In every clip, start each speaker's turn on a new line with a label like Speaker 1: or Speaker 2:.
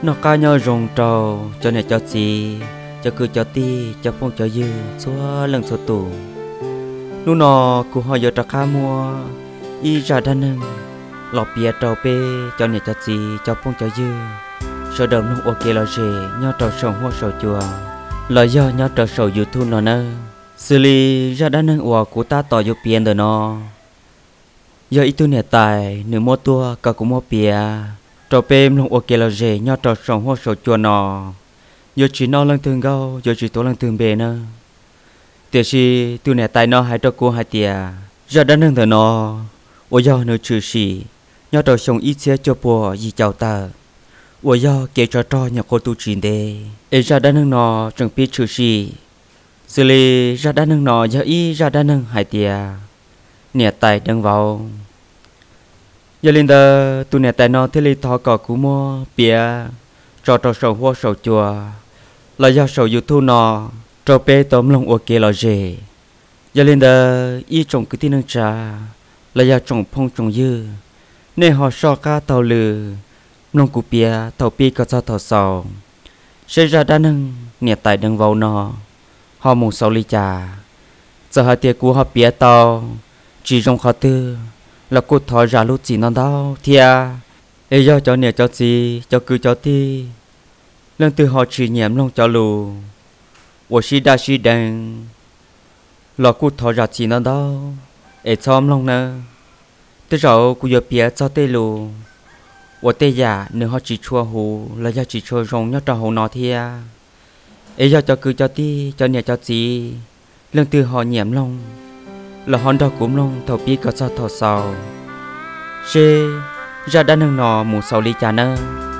Speaker 1: nó cá nhau rồng trầu cho này cho gì cho cứ cho ti cho phong cho dư xóa lần số tù nu nọ cụ họ giờ trả cá mua y ra đan nâng lọp bia trầu pe cho này cho gì cho phong cho dư sợ đầm nông ok là gì nhau trầu sầu hoa sầu chùa lời do nhau trầu sầu dư thu nọ nơ xử lý ra đan nâng ủa cụ ta tỏ dụ tiền đời nọ giờ ít tu nè tài nửa mua tua cả cũng mua bia trò pem long ok là gì nhau trò sòng hoa sầu chùa nọ giờ chỉ nó lần thường gâu giờ chỉ tổ lần thường bề nơ tiệt si tu nè tài nó hai trò cô hai tiệt giờ đã nâng thở nọ ủa giờ nửa trừ si nhau trò sòng ít xe cho bùa gì chào ta ủa giờ kể trò nhà cô tu trình đề ấy giờ đã nâng nọ chẳng biết trừ si xử lý giờ đã nâng nọ giờ ít giờ đã nâng hai tiệt nè tài đang vào giờ lên đó tụi nè tài nó thế li thọ cỏ cú mua bia trò sầu hoa sầu chùa là do sầu youtube nó trò pe tóm lòng ok là gì giờ lên đó y trồng cái tin nâng trà là do trồng phong trồng dư nên họ so cá tàu lừ nông cụ bia tàu pi có cho tàu sầu xây ra đa nâng nè tài đang vào nó họ mù sầu ly trà giờ hai tiệc của họ bia tàu chỉ trong khó tư là cô thọ ra lúc chỉ nó đau thia ấy do cho nè cho gì cho cứ cho ti lần từ họ chỉ nhảm long cho lù我是大是等là cô thọ ra chỉ nó đau ấy xóm long nè tới rồi cô giờ bia cho tê lù我tê giả nếu họ chỉ chua hù là do chỉ chua rong nhớ cho hù nó thia ấy do cho cứ cho ti cho nè cho gì lần từ họ nhảm long là hòn đá cũng long thầu pi có sao thầu sầu xe ra đã nâng nọ mù sầu ly trà nơ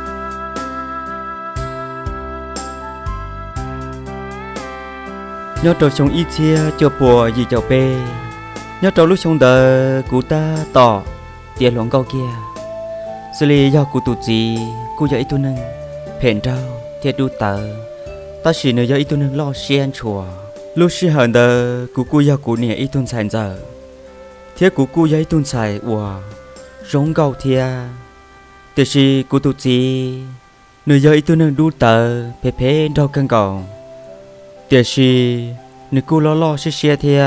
Speaker 1: nhớ trâu sống ít chia cho bùa gì cho pe nhớ trâu lúc sống đời cụ ta tỏ tiền luồng câu kia xử lý do cụ tụt gì cụ giờ ít tu nâng phèn trao thiệt đu tờ ta chỉ nơi giờ ít tu nâng lo xiên chùa lúc xưa hận đời cụ giờ cụ nè ít tuần xài giờ thế cụ giờ ít tuần xài ủa giống gạo thia thế thì cụ tụt gì nơi giờ ít tuần nâng đu tờ phê đâu căng cầu thế thì nơi cụ lo xe thia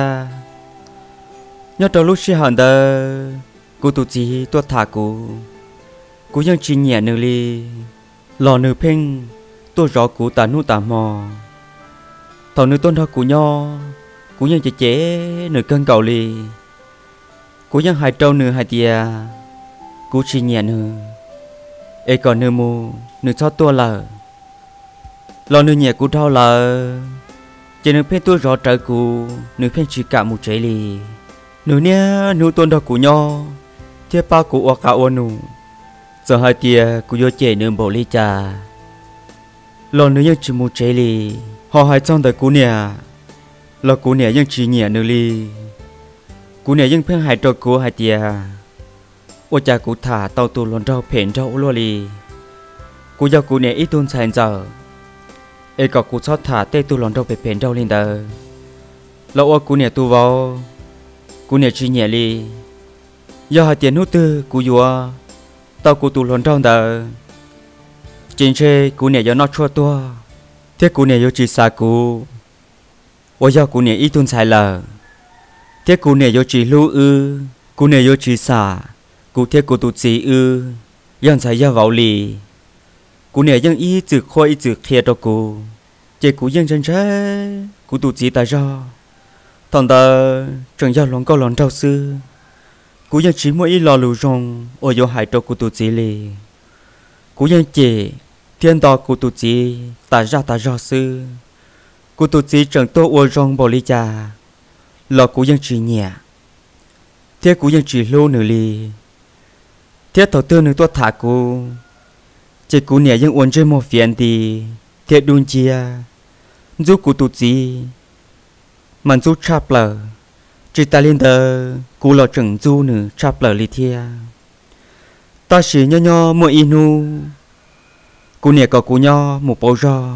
Speaker 1: nhớ trong lúc xưa hận đời cụ tụt gì tôi thả cụ vẫn chỉ nhẹ nơi li lò nơi phèn tôi rõ cụ ta nu ta mò thầu nữ tôn thọ của nho của nhân chế nữ cân cầu li của nhân hai trâu nữ hai tia của chỉ nhẹ nữ e còn nữ mù nữ cho tua lờ lo nữ nhẹ của đau lờ chỉ nữ phen tua rõ trời của nữ phen chỉ cả một trái li nữ nia nữ tôn thọ của nho thiết ba của cả ô nụ giờ hai tia của vô chế nữ bộ li trà lo nữ nhân chỉ một trái li họ hay trong đời cú nè là cú nèยังchỉ nhẹ nữa li cú nèยังเพิ่งหายตัวกูหายเตียว่าจากกูถ่าเตาตูหล่นเราเพ่นเราล้วนลีกูอยากกูเนี่ยอีตุนใส่เจอเอก็กูชอบถ่าเตตูหล่นเราไปเพ่นเราลินเดอแล้วว่ากูเนี่ยตูวอกูเนี่ยchỉ nhẹ liยาหายเตียนู้ตื้อกูยัวเตากูตูหล่นเราเดอจริงเช่กูเนี่ยยังนอชัวตัวthế cụ này yêu chỉ xa cụ, ôi giờ cụ này ít tuần sai lờ, thế cụ này yêu chỉ lưu ư, cụ này yêu chỉ xa, cụ thế cụ tụt gì ư,ยังsai giờ vào lì, cụ nàyยังít chữ khôi ít chữ kia cho cụ, chỉ cụยังchân chế, cụ tụt gì tại do, thằng ta chẳng giờ lòng câu lòng trâu sư, cụยังchỉ mỗi ít lo lù rong, ôi giờ hại cho cụ tụt gì lì, cụยังchỉ thiên đạo của tụi chị ta ra sư của tụi chị chẳng tô ô rong bò li cha lò của dân chỉ nhẹ thế của dân chỉ lô nửa li thế thầu tư nửa tôi thả cô chỉ của nhẹ dân uốn trên một phiền thì thế đun chia giúp của tụi chị mình giúp chắp lờ chỉ ta lên đờ của lò chẳng du nửa chắp lờ li thia ta chỉ nho mỗi inu cú nè có cú nho một bầu rò,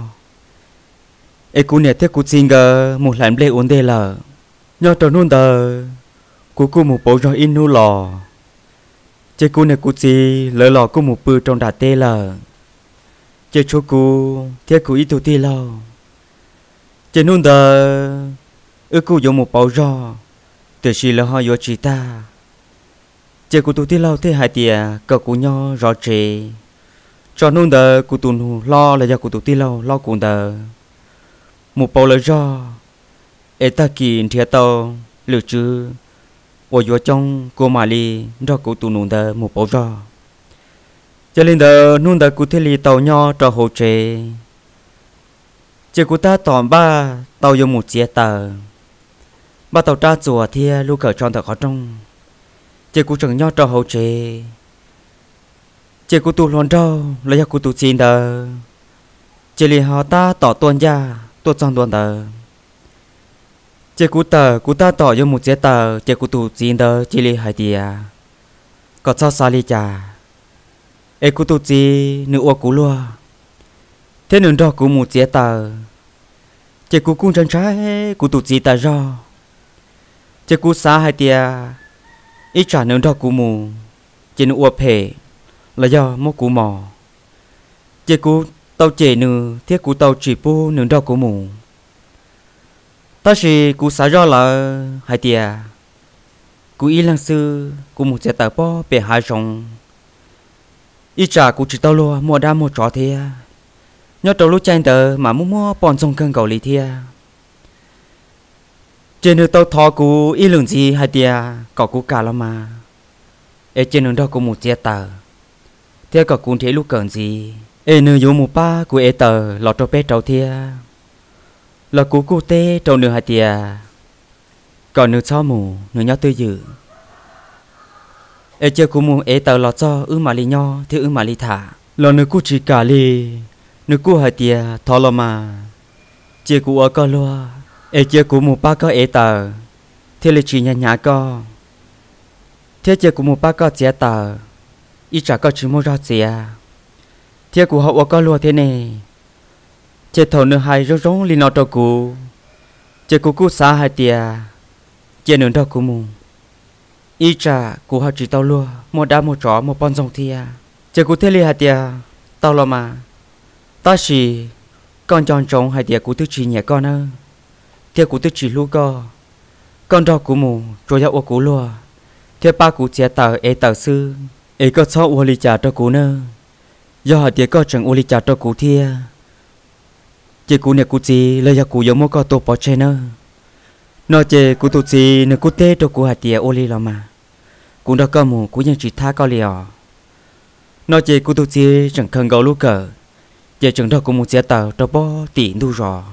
Speaker 1: ê cú nè thế cú xin gờ một làn ble uốn đê lờ, nho tròn nôn đờ, cú một bầu rò in nu lò, chế cú nè cú gì lỡ lò cú một bự trong đà tê lờ, chế chỗ cũ thế cũ ít tuổi ti lâu chế nôn đờ ước cũ dùng một bao rò từ khi là họ vô chỉ ta chế cũ tuổi ti lâu thế hai tia cậu cũ nhau rõ chế cho nôn đờ cũ tuổi lo là do cũ tuổi ti lâu lo cũ đờ một bao lời rò ê ta kỳ thiệt tao lựa chứ ở vô trong cô mà li do cũ tuổi nôn đờ một bao rò cho nên đờ nôn đờ cũ thế li tàu nhau cho hồ chế chế cũ ta tỏm ba tàu dùng một chiếc tờ ba tàu tra chùa thia lu cờ tròn thật khó trong chế cũ chẳng nhau cho hồ chế chế cũ tu loan đâu là do cũ tu xin đờ chế li họ ta tỏ tuần gia tuần trong tuần đờ chế cũ ta tỏ dùng một chiếc tờ chế cũ tu xin đờ chế li hai tia có sao xa li chả ê cú tu chi nữ ô cú lúa thế nên đó cú một chế tờ chế cú cung chân trái cú tu chi ta do chế cú xá hai tia ít trả nên đó cú mù chế nữ ô phê là do một cú mò chế cú tàu chế nữ thế cú tàu chỉ pu nên đó cú mù ta chỉ cú xá do là hai tia cú y lăng sư cú một chế tờ po bể hai rong ít trả cũng chỉ tao lo mua đa mua chó thế nhớ tao lúc tranh tờ mà mua bọn trong cơn cầu lý thế trên nơi tao thò cú ít lượng gì hay tia cậu cú cả lắm mà ở trên nơi đó cũng một chiếc tờ thế cậu cũng thế lúc cần gì ở nơi dùng một ba của tờ lọt cho bé trâu thế là cú tê trâu nửa hai tia còn nửa cho mù nửa nhớ tư dự ê chơi cú mua ê tờ lọt cho mà li nho thì mà li thả lọ nữ cú chỉ cả li nữ cú hai tia thò lọ mà chơi cú ở co lúa ê chơi cú mua ba co ê tờ thì li chỉ nhà co thế chơi cú mua ba co chia tờ ít trả co chỉ mua ra chia thế cú họ ở co lúa thế này chơi thầu nữ hai rong li nọ cho cú chơi cú xá hai tia chơi nữ đó cú mua ít trả cú họ chỉ tao lúa một đá một chó một con rồng thia chỉ cú thế li hai tia tao lo mà ta chỉ con tròn trống hai tia cú tư chỉ nhẹ con ơ tia cú tư chỉ lú con đó cú mù rồi ra ô cú lúa tia ba cú chia tờ tờ sư có cho ô li trả cho cú nơ do hai tia có chẳng ô li trả cho cú thia chỉ cú nè cú gì lấy ra cú giống một con tổ bò chen nơ nó chơi cú tụt gì nè cú tê cho cú hai tia ô li lo mà cú đó cơ mù cúยังchỉ tha cao liò nó chơi cú tụt gì chẳng cần gấu lú cờ chơi chẳng đó cú một chế tờ cho bó tỉ đu rò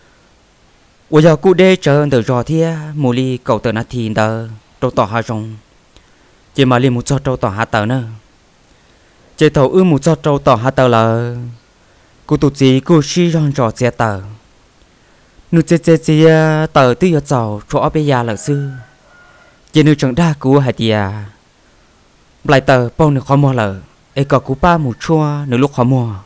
Speaker 1: ủa giờ cú đê chờ từ rò thia mù li cầu tờ nát thì tờ trâu tỏ hai rong chơi mà li một cho trâu tỏ hai tờ nữa chơi thầu một cho trâu tỏ hai tờ là cú tụt gì cú xí rong rò chế tờ nữ chế tờ tư giờ giàu cho bây giờ là sư chỉ nữ chẳng đa cú hai tia lại tờ bao nữ khó mua lờ có cú ba một chua nữ lúc khó mua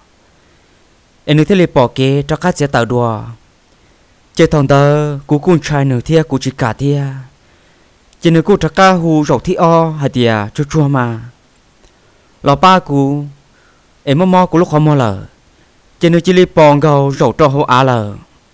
Speaker 1: nữ thế liệt bỏ kế cho các chế tờ đùa chế thằng tờ cú cung trai nữ thia cú chỉ cả thia chỉ nữ cú cho cá hù rầu thi o hai tia cho chua mà lò ba cú mò cú lúc khó mua lờ chỉ nữ chỉ liệt bỏ gầu rầu cho hô á lờ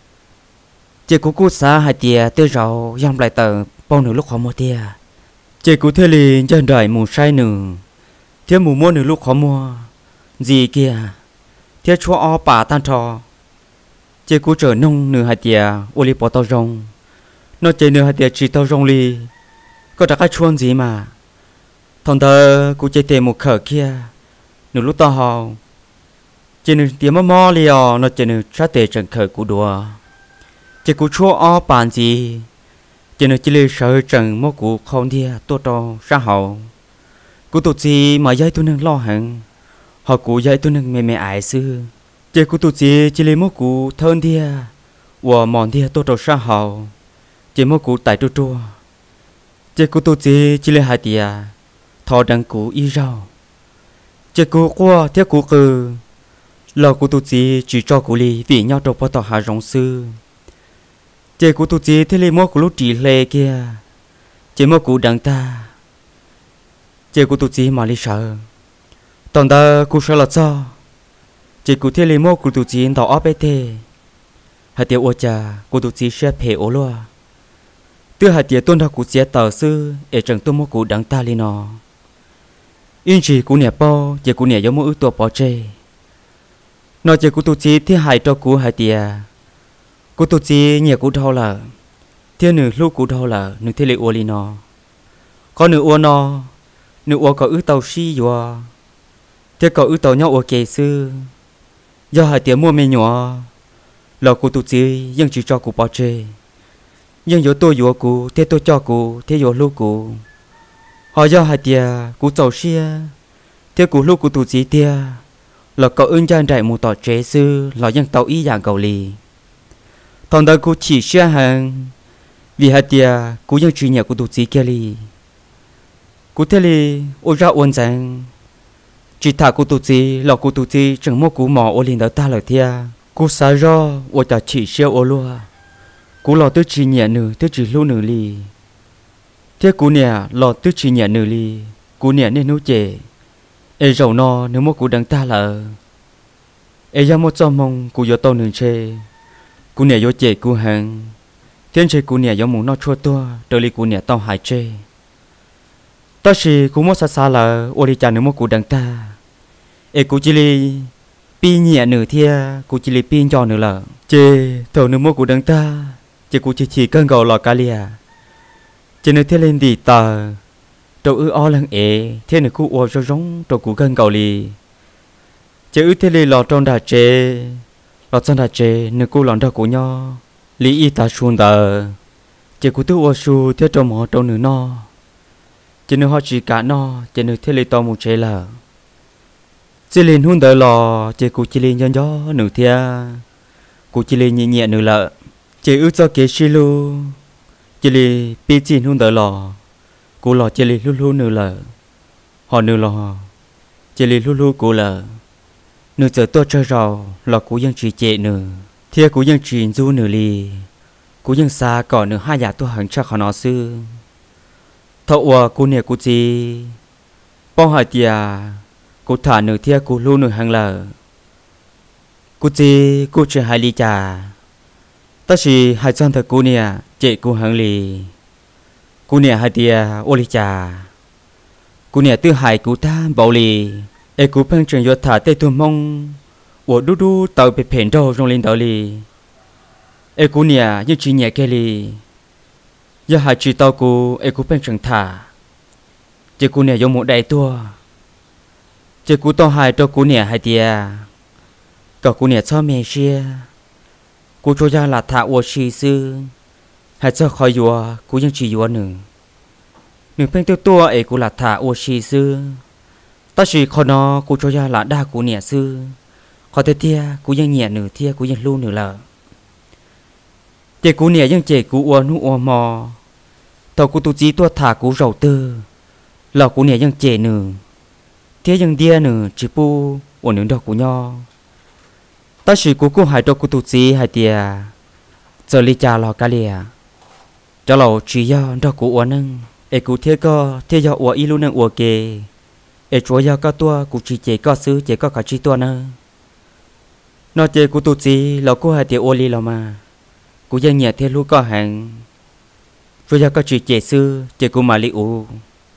Speaker 1: chỉ cú xá hai tia tư rầu yam lại tờ bao nửa lúc khó mua tia chỉ cú thế li chân đời mù say nửa thiếu mù mua nửa lúc khó mua gì kia thiếu chúa o bà tan trò chỉ cú trở nông nửa hai tia ô li bỏ tao rong nó chỉ nửa hai tia chỉ tao rong li có đặt cái chuông gì mà thằng thơ cú chỉ tìm một khở kia nửa lúc tao hò chỉ nửa tia mò liò nó chỉ nửa sát tệ trận khở cú đùa chỉ cú chúa o bàn gì chỉ nên chỉ lấy sợ trận một cú không thia tôi cho ra hậu cú tụt gì mà dây tôi nên lo hận họ cú dây tôi nên mẹ ái sư chỉ cú tụt gì chỉ lấy một cú thơn thia và mòn thia tôi cho ra hậu chỉ một cú tại chua chỉ cú tụt gì chỉ lấy hai tia thọ đằng cú y rau chỉ cú qua theo cú cừ lo cú tụt gì chỉ cho cú li vì nhau đâu có tỏ hà rong sư chế của tụi chị thế li mua của lúc chị lê kia chế mua của đằng ta chế của tụi chị mà li sợ toàn ta của sợ là sao chỉ cụ thể lấy mô cụ tụ chỉ tàu ấp thế hạt tiêu ô cha cụ tụ chỉ sẽ phê ô loa từ hạt tiêu tuân thọ cụ sẽ tàu sư để chẳng tuân mô cụ đắng ta li nó in chỉ cụ nè bao chỉ cụ nè giống mô ướcตัวbỏ chê nó chỉ cụ tụ chỉ thì hại cho cụ hạt tiêu cụ tụ chỉ nhẹ cụ thâu là thiên nữ lúc cụ thâu là nữ thế lệ ô li nó có nữ ô nó nữ ô có ước tàu xí vừa thế có ước tàu nhau ô kề sư do hạt tiêu mua mê nhỏ là cụ tụ chỉ nhưng chỉ cho cụ bỏ chê nhưng yo tôi yo cụ thế tôi cho cụ thế yo lúc cụ họ do hạt tiêu cụ giàu xia thế cụ lúc cụ tụ chỉ tia là có ơn trang trại một tỏ chế sư là dân tàu ý dạng cầu lì thằng đó cụ chỉ xia hàng vì hạt tiêu cụ dân truy nhà cụ tụ chỉ kia lì cụ thế lì ôi ra ôn rằng chỉ thả cụ tụ chỉ là cụ tụ chỉ chẳng mua cụ mò ô linh đó ta lời thia cụ xả ro ôi ta chỉ xia ô lúa cụ lò tư chỉ nhẹ nử tư chỉ lu nử lì thế cụ nhẹ lò tư chỉ nhẹ nử lì cụ nhẹ nên nấu chè ê rầu no nếu mua cụ đắng ta là ê ra một trăm mông cụ vô tàu nử chè cụ nhẹ vô chè cụ hàng thiên chè cụ nhẹ vô mông no chua tua đôi lì cụ nhẹ tàu hải chè ta chỉ cụ mua xa xa là ô đi chả nếu mua cụ đắng ta ê cụ chỉ lì pi nhẹ nử thia cụ chỉ lì pi cho nử là chè thầu nếu mua cụ đắng ta chỉ cụ chỉ cơn gầu lò cá lìa chỉ nơi thế lên đi tờ đầu ư o lăng ế thế nơi cụ o cho giống đầu cụ cơn gầu lì chỉ ư thế lên lò trong đà chế lò trong đà chế nơi cụ lòn đầu cụ nho lý y ta xuân tờ chỉ cụ tu o su thế trong mỏ trong nửa no chỉ nơi họ chỉ cả no chỉ nơi thế lên to một chế là chỉ lên hun tờ lò chỉ cụ chỉ lên gió nửa thia cụ chỉ lên nhẹ nhẹ nửa lợ chỉ ước cho kế xí lu chỉ li pi chín hôn đỡ lò cụ lò chỉ li lu lu nửa lợ họ nửa lò chỉ li lu lu cụ lợ nửa giờ tôi chơi rau lò cụยังchỉ chệ nửa thia cụยังchỉ du nửa li cụยังxa cỏ nửa hai nhà tôi hẳn chắc họ nó sư thọ cụ nè cụ chi bao hải tia cụ thả nửa thia cụ lu nửa hàng lợ cụ chi cụ chơi hai ly trà ta chỉ hai chân thật cô nè chị cô hàng lì cô nè hai tia ô lì trà cô nè tư hải cô ta bảo lì e cô phăng trường yo thả tê tuôn mông ô đu đu tàu bị phèn đâu trong lên tàu lì e cô nè như chỉ nhẹ kia lì do hai chỉ tàu cô e cô phăng trường thả chị cô nè giống một đại tua chị cô to hai cho cô nè hai tia cả cô nè cho mẹ xia cô cho ra là thả ô xì sư hay cho khỏi vua côยังchỉ vuaหนึ่งเป็นตัวเอกูlà thả ô xì sư ta chỉ khó nó cô cho ra là đa cô nhẹ sư khó thế thia côยังnhẹ nửa thia côยังlu nửa lợ chị cô nhẹยังchị cô ô nu ô mò tàu cô tu chí tua thả cô rầu tư là cô nhẹยังchị nửa thiaยังdia nửa chỉ pu ô nửa đỏ cô nho ta chỉ cô hai đôi cô tu chí hai tia giờ li cha lò cá lìa cho lầu chỉ do đôi cô uốn nâng e cô thế co thế do uốn ilu nâng uốn kề e chúa do có tua cô chỉ chế có xứ chế có cả chỉ tua nơ nó chế cô tu chí là cô hai tia uốn li là mà cô dân nhẹ thế lu có hàng chúa do có chỉ chế xứ chế cô mà li u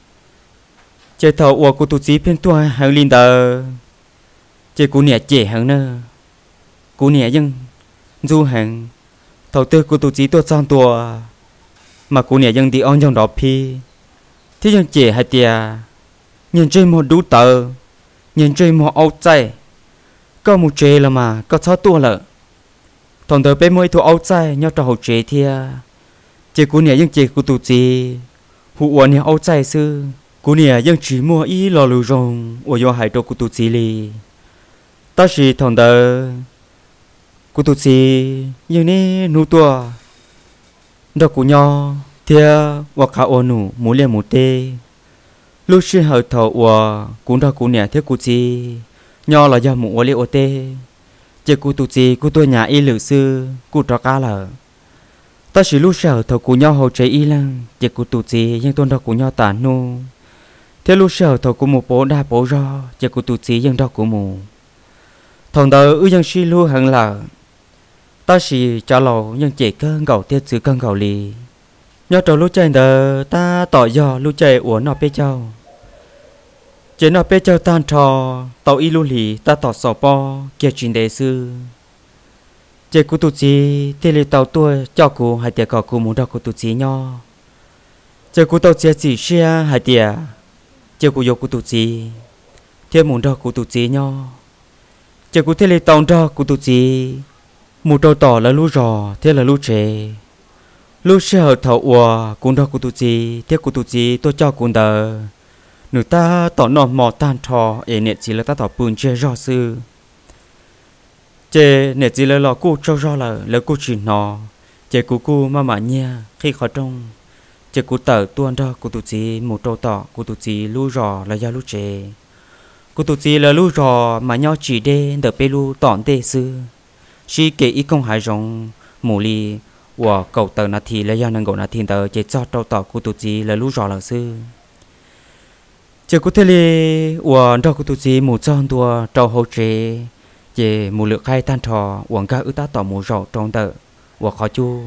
Speaker 1: chế thầu uốn cô tu chí phiên tua hàng linh tờ chế cô nhẹ chế hàng nơ cô nè nhưng du hàng thầu tư của tụ chí tôi sang tua mà cô nè nhưng đi on trong đó phi thế nhưng trẻ hai tia nhìn chơi một đú tờ nhìn chơi một áo chay có một chế là mà có sáu tua lợ thằng tờ bé mới thu áo chay nhau trò hậu chế thia chị cô nè nhưng chị của tụ chí hụ uốn nè áo chay sư cô nè nhưng chỉ mua ý lò lù rồng ở do hải đồ của tụ chí li ta chỉ thằng tờ cô tu sĩ như nè nụ tua đó của nhau thia hoặc cả ô nụ muốn liền một tê lúc xưa hở thầu và cũng đó của nè thia cô sĩ nhau là do một ô liu tê chỉ cô tu sĩ cô tôi nhà y lử sư cô trò cá lợ ta chỉ lúc xưa thầu của nhau hậu trái y lăng chỉ cô tu sĩ nhưng tôi đó của nhau tàn nu thế lúc xưa thầu của một bố đa bố ro chỉ cô tu sĩ nhưng đó của mù thằng đó ư dân suy lưu hẳn là ta chỉ cho lầu nhưng chỉ cơn gầu tiết chữ cơn gầu lì nhớ trâu lúc chạy đờ ta tỏ do lúc chạy uổng nó bê châu chỉ nó bê châu tan trò tàu y lưu lì ta tỏ sò po kia chuyện đề sư chỉ cụ tụt gì thì lì tàu tua cho cụ hai tiệt cỏ cụ muốn đọc cụ tụt gì nho chỉ cụ tàu chỉ xe hai tiệt chỉ cụ dục cụ tụt gì thiên muốn đọc cụ tụt gì nho chỉ cụ thế lì tàu đọc cụ tụt gì một trâu tỏ là lú rò thế là lú trẻ lú xe ở thầu ua cũng đọc cụ tụt gì thế cụ tụt gì tôi cho cụ đờ người ta tỏ nọ mò tan thò ế nè chỉ là ta tỏ bùn chê rò sư chê nè chỉ là lò cụ trâu rò là cụ chỉ nọ chê cụ mà nha khi khó trông chê cụ tờ tuôn đó cụ tụt gì một trâu tỏ cụ tụt gì lú rò là do lú chê cụ tụt gì là lú rò mà nhau chỉ đê đờ bê lú tỏn đê sư chỉ kể ý công hải rong mù li và cầu tờ nát thì là do năng gỗ nát thiên tờ chỉ cho trâu tỏ cụ tụt gì là lú rò là sư chỉ có thể là uổng cho cụ tụt gì mù tròn tua trâu hậu chế chỉ mù lượng khai tan thò uổng cả ư ta tỏ mù rò trong tờ và khó chu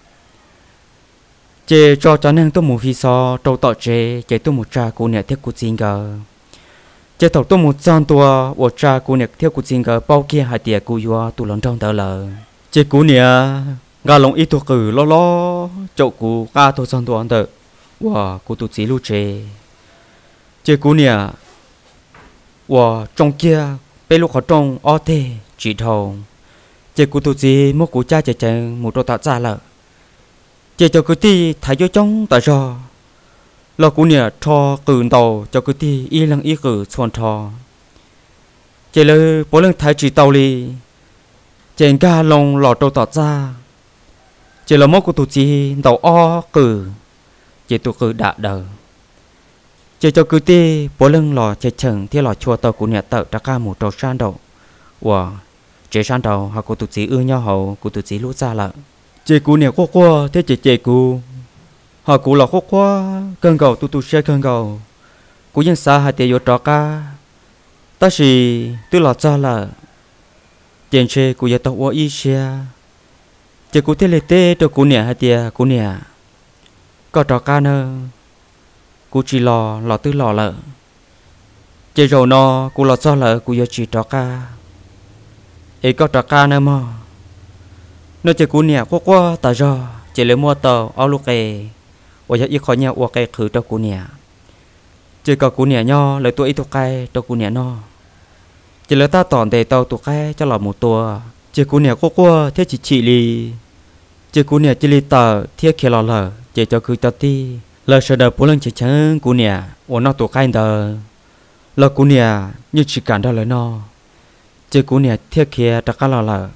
Speaker 1: chỉ cho năng tôi mù phi so trâu tỏ chế chỉ tôi mù trà cụ nè theo cụ chính gờ chỉ tàu tôi mù tròn tua và trà cụ nè theo cụ chính gờ bao kia hai tiệt cụ vua tụ lớn trong tờ lờ chỉ cụ nè gà lồng ít thuộc cử lo chậu cụ gà tôi tròn tua tờ và cụ tụt gì lưu chế chỉ cú nè, và trong kia bây lúc họ trong ở thế chỉ thầu, chỉ cú tụt gì một cú cha chỉ chẳng một đôi tạ ra lợ, chỉ cho cứ ti thấy vô trong tại sao, lo cú nè cho cử tàu cho cứ ti y lăng y cử xuân thò, chỉ là bố lăng thái chỉ tàu li, chỉ ca lồng lọt đôi tạ ra, chỉ là một cú tụt gì tàu o cử, chỉ tụt cử đã đời chỉ cho cứ ti bố lưng lò chạy chừng thì lò chua tàu của nhà tàu đã ca một trâu san đầu, wow, chế san đầu họ của tụt chỉ ưa nhau hậu của tụt chỉ lú ra lợ, chế của nhà qua thế chế của họ của lò qua cơn gầu tụt xe cơn gầu, của dân xã hai tiền vô trò ca, ta chỉ tôi lò ra lợ, tiền chế của nhà tàu y xe, chế của thế lệ tê cho của nhà hai tiền của nhà, có trò ca nữa cụ chỉ lò tư lò lợ chỉ rồi nó cụ lò cho lợ cụ giờ chỉ trò ca ấy có trò ca nữa mà nó chỉ cụ nè qua tại do chỉ lấy mua tàu áo lục kề và giờ ít khỏi nhà uo kề khử cho cụ nè chỉ có cụ nè nho lấy tuổi ít tuổi cây cho cụ nè nó chỉ lấy ta tòn để tàu tuổi cây cho lò một tua chỉ cụ nè qua thế chỉ li chỉ cụ nè chỉ li tờ thiết kia lò lợ chỉ cho khử tao ti lời sợ đời bố lần chỉ chẳng của nè, ủa nó tổ khai đời, lời của nè như chỉ cảm đó lời nó, chỉ của nè thiết kia tất cả là,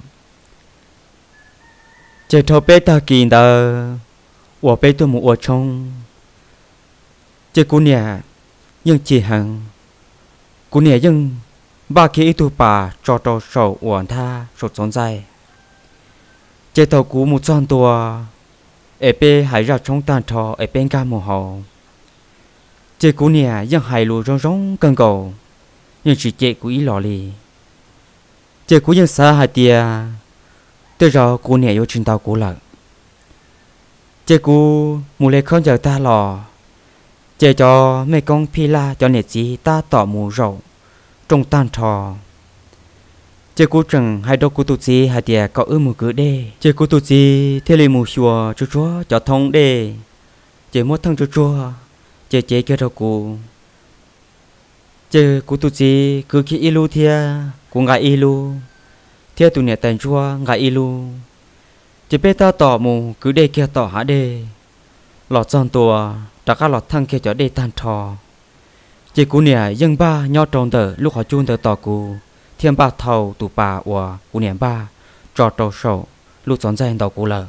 Speaker 1: chỉ thâu bé ta kỳ đời, ủa bé tôi một ủa trong, chỉ của nè nhưng chỉ hàng, của nè nhưng ba khi tu bà cho sầu ủa tha sầu trốn dài, chỉ thâu cú một trăm tua ở bên hải ra trong tàn thọ ở bên ca mùa hồ, chế cú nèยังhải lù rong cơn cầu, nhưng chỉ chế cú ý lò lì, chế cúยังxa hải tia, từ giờ cú nè yêu trình tàu cú lợ, chế cú mù lệ không giờ ta lò, chế cho mấy con phi la cho nè gì ta tỏ mù rậu, trong tàn thọ. chế cú chẳng hai đôi cú tụt gì hai tia có mù cứ đê chế cú tụt gì thế liền mù xùa chúa cho thông đê chế mất thông chúa chế kia đâu cú chế cú tụt gì cứ khi ilu thia cú ngại ilu thia tụi nè tàn chúa ngại ilu chế bé ta tỏ mù cứ đê kia tỏ hả đê lọt tròn tua đã cả lọt thăng kia cho đê tan thò chế cú nè dân ba nhau tròn tờ lúc họ chun tờ tỏ cú thiên ba thầu tụ bà và cụ niệm ba trò trâu sầu lúc chọn danh đầu cụ lờ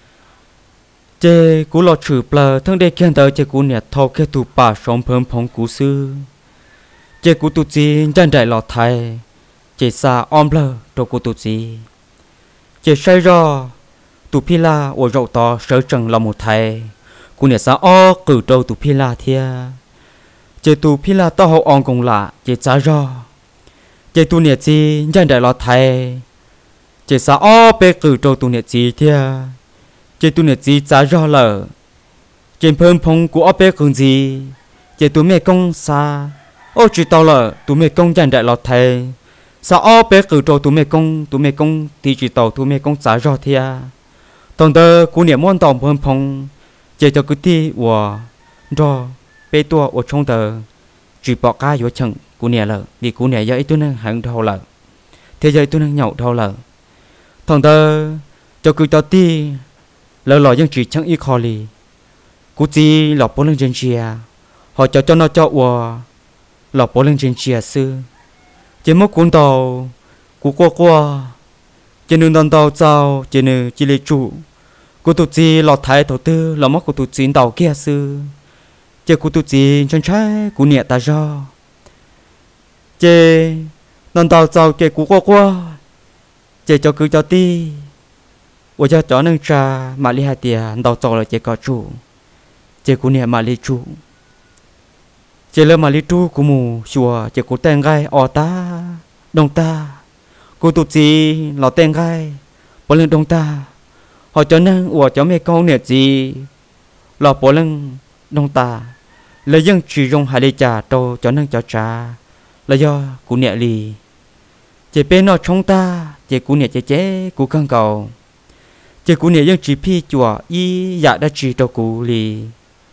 Speaker 1: chế cụ lọ chửi bờ thân đề khen tới chế cụ niệm thầu kia tụ bà sống phơm phong cụ sư chế cụ tụ gì chân đại lọ thay chế xa om bờ trâu cụ tụ gì chế say ro tụ phi la và rậu to sở trần là một thầy cụ niệm xa o cử trâu tụ phi la thia chế tụ phi la to hậu on cùng lạ chế xa ro chế tu nhiệt gì nhân đại lọt thầy chế sao ó bê cử trâu tu nhiệt gì thia chế tu nhiệt gì trả rõ lờ chế phơm phong của ó bê cử gì chế tu mẹ công xa ô chỉ tao lờ tu mẹ công nhân đại lọt thầy sao ó bê cử trâu tu mẹ công thì chỉ tao tu mẹ công trả rõ thia tông tơ cú nhiệt môn tòng phơm phong chế cho cứ thi của rõ bê tua ở trong tờ chỉ bỏ cá vô chừng cú nhiệt lờ vì cú nhiệt giờ tu năng hàng thâu lờ thế giờ tu năng nhậu thâu lờ thằng tơ cho cứ tao ti lỡ lỡ những chỉ chẳng ít khó lì cú chi lọp bố lên trên chia họ cho nó cho ua lọp bố lên trên chia sư chỉ mất cuốn tàu cú qua chỉ nương đòn tàu tàu chỉ nương chỉ lấy chủ cú tụt chi lọt thái đầu tư lọt mất cú tụt chi tàu kia sư chỉ cú tụt chi chân trái cú nhẹ ta do chỉ đòn tàu tàu chỉ cú qua chỉ cho cứ cho ti, tôi cho nâng trà mà li hai tiền đào trò là chỉ có chủ, chỉ cú nè mà li chủ, chỉ là mà li chủ của mù chùa chỉ cú tên gai ở ta, đông ta, cú tụt gì là tên gai, bỏ lên đông ta, họ cho nâng của cho mấy con nè gì, là bỏ lên đông ta, là dân chỉ dùng hai ly trà trâu cho nâng cho trà, là do cú nè li. Chỉ bên nó trong ta, chỉ cú nhẹ chế cú căng cầu, chỉ cú nhẹ dân chỉ phi chùa y dạ đã chỉ cho cú lì,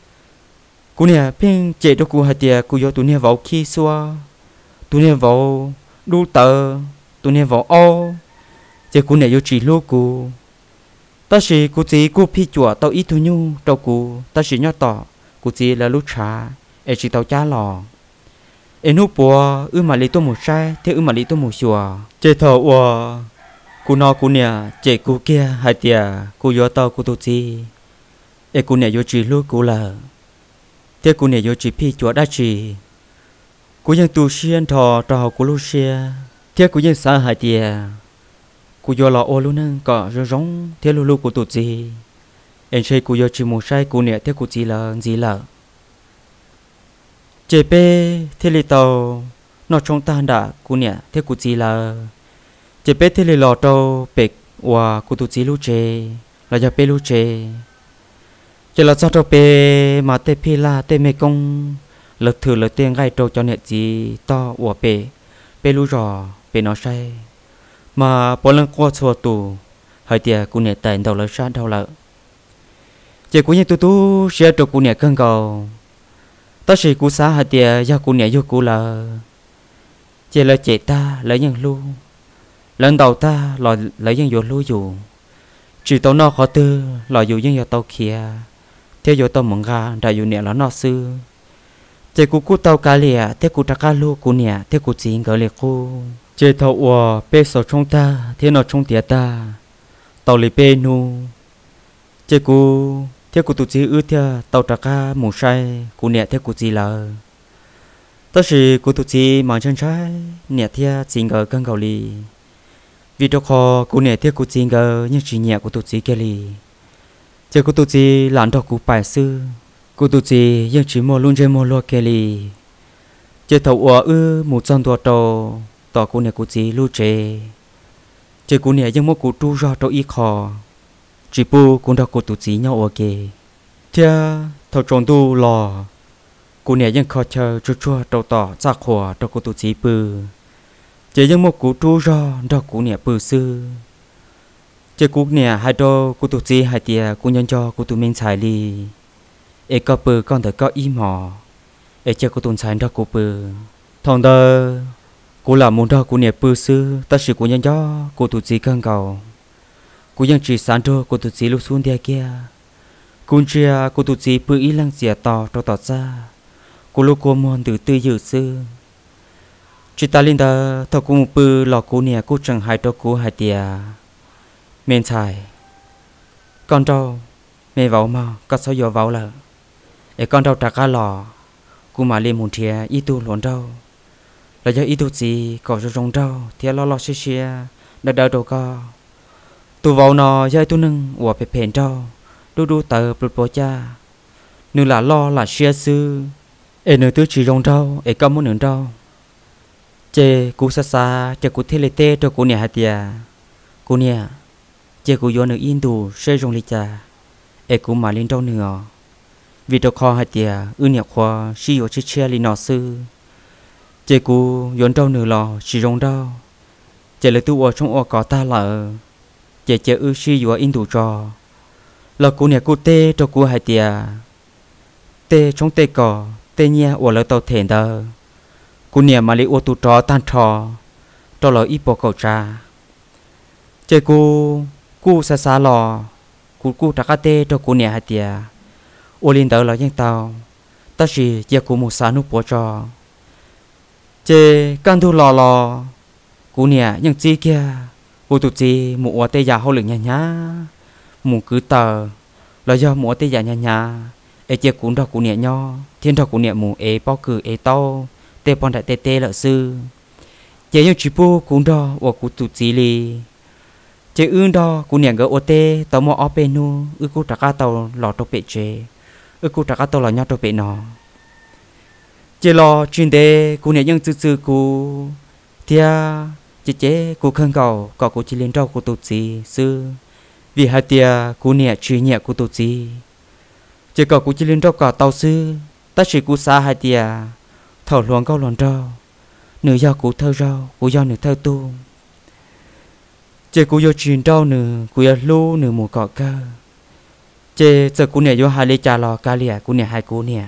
Speaker 1: cú nhẹ bên chế cho cú hai tia cú vô tụi nhẹ vào khi xua, tụi nhẹ vào đu tờ, tụi nhẹ vào ô, chỉ cú nhẹ vô chỉ lô cú, ta chỉ cú chỉ cú phi chùa tao ít thu nhu cho cú, ta chỉ nhớ tỏ cú chỉ là lúc trả, em chỉ tao trả lò. Em núp bùa mà lấy tôi một sai thế mà lấy tôi một chùa chế thầu ua cú nọ cú nè chế cú kia hai tia cú gió to cú tu chi em cú nè vô chỉ lúc cú là thế cú nè vô chỉ phi chùa đã chỉ cúยังtu xuyên thò trò cú lu xia thế cúยังxa hai tia cú gió lọ ô lu nâng cọ rong thế lu cú tu chi em chơi cú gió chỉ một sai cú nè thế cú chi là gì là chế bê thế li tàu nó trong ta đã cú nhẹ thế cú chỉ là chế bê thế li lò tàu bệt và cú tu chỉ lu chế là do bê lu chế chế là sao tàu bê mà tê phi la tê mê công lực thử lực tiền gai tàu cho nhẹ gì to và bê lu rò bê nó say mà bỏ lần qua xua tù hơi tiệt cú nhẹ tay đầu lỡ sát đầu lỡ chế cú nhẹ tu xe tàu cú nhẹ cân cầu ta chỉ cú xá hạt tiền do cú nhẹ vô cú là chỉ là chị ta lấy những lu lần đầu ta lấy những vô lu dù chỉ tao nó khó tư là dù những vô tao kia theo vô tao mong ga đại dù nhẹ là nó sư chỉ cú tao cá lìa theo cú trắc cá lu cú nhẹ theo cú chỉ ngờ lìa cú chỉ thầu ua bê sầu trong ta theo nó trong tiệt ta tao lì bê nu chỉ cú theo cụ tụt chỉ ư theo tàu trà cá mù say cụ nhẹ theo cụ chỉ là tất sĩ cụ tụt chỉ mang chân trái nhẹ theo chỉ ngờ cân cầu lì vì đó khó cụ nhẹ theo cụ chỉ ngờ nhưng chỉ nhẹ cụ tụt chỉ kia lì chờ cụ tụt chỉ làm đó cụ bài sư cụ tụt chỉ nhưng chỉ mua luôn chơi mua lo kia lì chờ thầu ủa ư một trăm tua tàu tàu cụ nhẹ cụ chỉ lưu chế chờ cụ nhẹ nhưng mua cụ tu ra tàu ít khó chỉ bu cũng đã cố tụt chỉ nhau ok, thia thầu tròn tu lò, cô nàyยังkhó chờ chua đầu tỏ ra khỏa đầu cố tụt chỉ bự, chỉ những một cú tu ra đầu cô này bự sư, chỉ cú này hai đầu cố tụt chỉ hai tia cô nhân cho cố tụt mình xài li, ấy có bự con thở có im mò, ấy chỉ cố tụt xài đầu cố bự, thằng đó cô làm muốn đầu cô này bự sư, ta chỉ cô nhân cho cố tụt chỉ căng cầu. Côยังchỉ sáng trưa cô tụt chỉ lúc xuống địa kia, cô chia cô tụt chỉ bự ý lăng xỉa tỏ ra, cô lúc cô muốn từ từ dự sư, chỉ ta linh ta thọ cô một bự lọ cô nè cô chẳng hai cho cô hai tia, men xài, con trâu, mẹ vẩu mà có sao giờ vẩu là, để con trâu trả cá lọ, cô mà lên một thìa ít tu luồn trâu, là do ít tu gì có cho rong trâu, thìa lo xia, đỡ đồ co. Tu vào nò dây tu nâng của phê phèn trâu đu tờ bột bò cha nương là lo là xia sư ê nương tứ chỉ rong trâu ê có muốn nương trâu chế cú xa xa chế cú thế lệ tê cho cú nè hai tia cú nè chế cú vô nữ in đủ xây rong lì cha cú mà lên đâu nữa vì đâu kho hai tia nè khoa si vô chia lì nọ sư chế cú vô đâu nữa lò si rong đâu chế lấy tu ở trong ở có ta lợ chế si vô in đủ cho là cú nè cú tê cho cú hai tia tê trong tê cỏ tê nhia ở lỡ tàu thèn đờ cú nè mà lấy ô tu trò tan trò cho lỡ ít bỏ cầu trà chơi cú xa xa lò cú trả cá tê cho cú nè hai tia ô linh đỡ là những tàu ta chỉ giờ cú một sáng nút bỏ trò chơi can thu lò cú nè những chi kia cú tụt chi một tê già hậu lực nhá một cứ tờ là do một tê già nhá chơi cú đó cú nè nho thiên đó cú nè một bao cử tao tê bọn đại tê lợ sư chế những chỉ bu cũng đo và cũng tụt gì li chế ương đo cũng nhận gỡ ô tê tao mua ở bên nu cũng trả cá tàu lọt trong bể chế cũng trả cá tàu lọt nhau trong bể nọ chế lò chuyên đề cũng nhận những chữ cũng thia chế cũng khăn cầu cũng chỉ lên đâu cũng tụt gì sư vì hai tia cũng nhận chuyên nhẹ cũng tụt gì chế cũng chỉ lên đâu cả tàu sư ta chỉ cũng xa hai tia thở luồng câu luồng rau nửa do cụ thơ rau cụ do nửa thơ tu chế cụ do truyền rau nửa cụ do lu nửa mù cọ cơ chế giờ cụ nè do hai lê trà lò cá lìa cụ nè hai cụ nè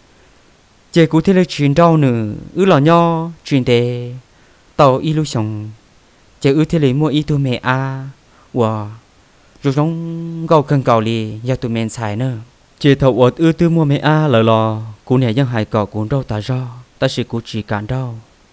Speaker 1: chế cụ thế là truyền rau nửa lò nho truyền đề tàu ilu sòng chế thế là mua ít tu mẹ wow rồi giống gạo cần gạo lì do tụi mình xài nữa chế thầu ở tư mua mẹ lò cụ nè dân hai cọ cuốn rau ta rau ta sẽ cụ chỉ cản rau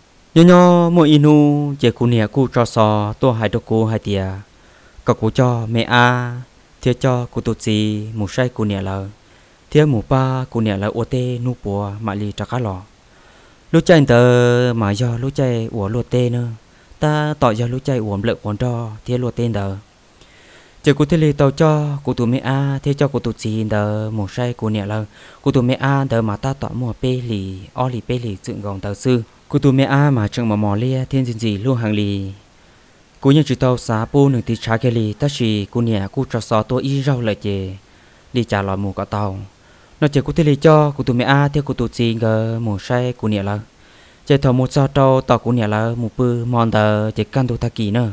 Speaker 1: nhо mua inu chế cụ nè cụ cho sò tua hai đôi cụ hai tia cọ cụ cho mẹ thiệt cho cụ tụt gì một say cụ nè lờ thiệt một ba cụ nè lờ ô tê nu bùa mà lì trả cá lò lúc chạy tờ mà do lúc chạy ủa lô tê nữa ta tỏ do lúc chạy ủa lợn cuốn rau thiệt lô tên đờ chế cụ thế lì tàu cho cụ tụi mẹ thiệt cho cụ tụt gì đờ một say cụ nè lờ cụ tụi mẹ đờ mà ta tỏ mua pê lì o lì pê lì dựng gòn tờ sư cụ tụi mẹ mà chừng mà mò lia thiên gì luôn hàng lì cụ nhân chỉ tàu xá pu nửa tí trái cái lì ta chỉ cụ nè cụ cho sò tôi y rau lại chè lì trả lò mù cả tàu nó chỉ cụ thế lì cho cụ tụi mẹ theo cụ tụt gì ngờ một say cụ nè lờ chế thầu một sao tàu tàu cụ nè lờ một bự mòn tờ chế căn tu ta kỳ nữa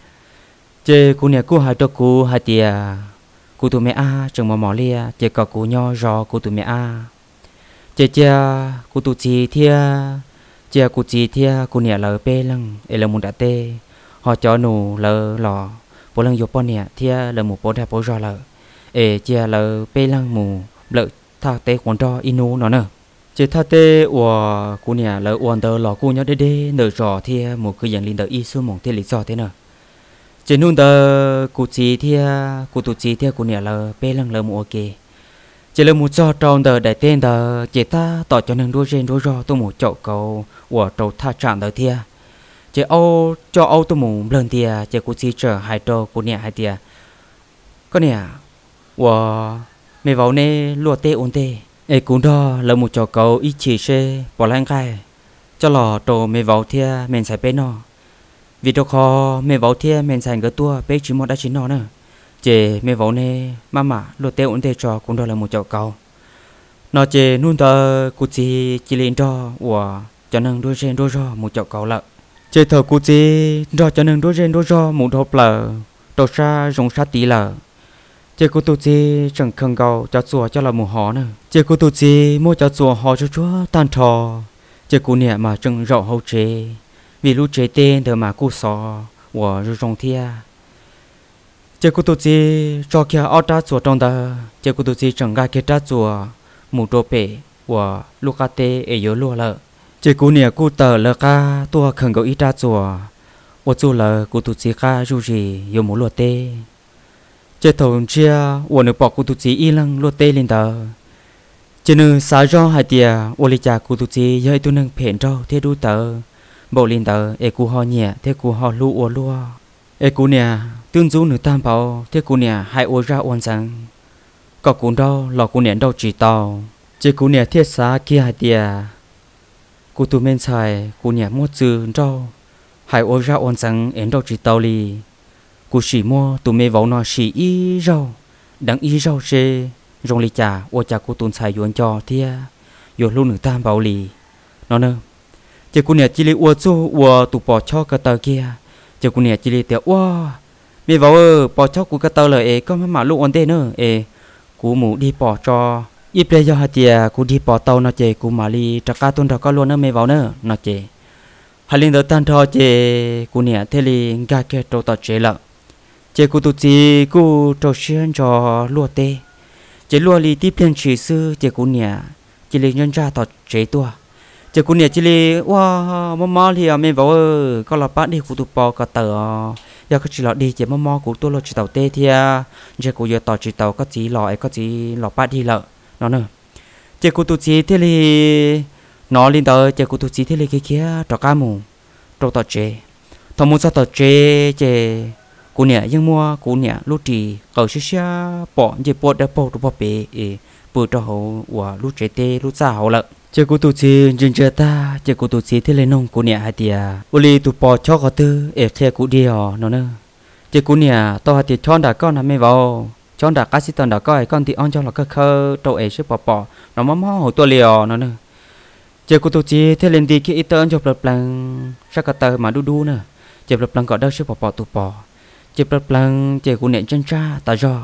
Speaker 1: chế cụ nè cụ hai đôi cụ hai tia cụ tụi mẹ chừng mà mò lia chế cọ cụ nho rò cụ tụi mẹ chế cụ tụt gì thia chế cụ gì thia cụ nè lờ bê lăng lờ một đã tê họ cho nụ lờ lò bố lăng vô bọn nè thia lờ một bố đẹp bố rò lờ chế lờ bê lăng mù lợ thà tê quán rò inu nó nè chế thà tê ủa cụ nè lờ uốn tờ lò cụ nhớ đê nở rò thia một cái dạng linh tờ y xuân mỏng thia lý do thế nè chế nôn tờ cụ gì thia cụ tụt gì thia cụ nè lờ bê lăng lờ một ok chế lờ một cho tròn tờ đại tên tờ chế ta tỏ cho nên đua rên đua rò tôi một chậu cầu của trâu tha chạm tờ thia chế âu cho âu tôi một lần thia chế cụ gì chờ hai trâu cụ nè hai thia có nè của mày vào nè lúa tê ôn tê cũng đó là một chậu cầu ít chỉ xe bỏ lang cay cho lò trâu mày vào thia mình xài bên nó vì đâu khó mày vào thia mình xài cái tua bé chỉ một đã chỉ nó nữa chế mày vào nè mà lúa tê ôn tê cho cũng đó là một chậu cầu nó chế nôn tờ cụ gì chỉ lên cho của cho nên đôi rên đôi rò một chậu cầu lợ chế thờ cụ gì cho nên đôi rên đôi rò một hộp lợ đầu xa rong sát tí lợ chế cụ tụt gì chẳng khăng cầu cho chùa cho là một hó nữa chế cụ tụt gì mua cho chùa hó cho chúa tan thò chế cụ nè mà chẳng rậu hậu chế vì lúc chế tên đờ mà cụ sò của rong thia chế cụ tụt gì cho kia ở ta chùa trong đó chế cụ tụt gì chẳng gai kia ta chùa một đôi bể của Lucate ở dưới lúa lợ chế cụ nè cụ tờ lợ ca tua khẩn cầu ít ta chùa của chú lợ cụ tụt gì ca du gì yêu một lúa tê chế thầu chia của nửa bọc cụ tụt gì y lăng lúa tê lên tờ chế nửa sáng do hai tia ô li cha cụ tụt gì dây tu nâng phèn rau thế đu tờ bộ lên tờ cụ ho nhẹ thế cụ ho lu ô lúa cụ nè tương du nửa tam bảo thế cụ nè hai ô ra ôn sáng có cuốn đâu lò cuốn nén đâu chỉ tàu chỉ cuốn nén thiết xá kia hai tia cú tụ men xài cú nhà mua chữ rau hai ô ra ôn sáng em đâu chỉ tàu lì cú xì mua tụ mê vào nó xì y rau đắng y rau xê rong lì trà ô trà cú tụn xài yuan cho thia yuan luôn nửa tam bảo lì nó nè chỉ cú nhà chỉ lì ô chu ô tụ bỏ cho cái tờ kia chỉ cú nhà chỉ lì tiệt ô mê vào bỏ cho cú cái tờ lời có mà lúc ôn tê nữa cú mù đi bỏ cho ít bây giờ thì cú đi bỏ tàu nó chơi cú mà đi trắc cá tuần trắc cá luôn nó mê vào nữa nó chơi hai linh đợt tan thọ chơi cú nè thế li gà kia trâu tọt chơi lợ chơi cú tụt gì cú trâu xuyên cho lúa tê chơi lúa li tiếp lên chỉ sư chơi cú nè chơi li nhân ra tọt chơi tua chơi cú nè chơi li wow mò thì mê vào có là bắt đi cú tụt bỏ cả tờ giờ có chỉ là đi chơi mò cú tôi là chỉ tàu tê thì chơi cú giờ tọt chỉ tàu có chỉ lọ có chỉ lọ bắt đi lợ nó nữa chơi cú tụt gì thế li nó lên tới chơi cú tụt gì thế li cái kia trò cá mù trâu tọt chơi thằng muốn sao tọt chơi cú nè nhưng mua cú nè lúc trì ở xí bỏ chơi bỏ đã bỏ đồ bể bữa trò hậu của lúc chơi tê lúc xa hậu lợn chơi cú tụt gì dừng chơi ta chơi cú tụt gì thế li nông cú nè hai tia uli tụt bỏ cho có tư xe cú đi nó nữa chơi cú nè tao hai tia chọn đã con làm mấy vào chọn đã cá sĩ tần đã coi con thì on cho là cơ khơ trâu ấy sức bỏ nó mắm hồi tua liều nó nữa chơi cô tụt chi thế lên đi cái ít tơn chụp lập lăng sắc cát mà đu nữa chụp lập lăng có đâu sức bỏ tụt bỏ chụp lập lăng chơi cô nện chân cha ta do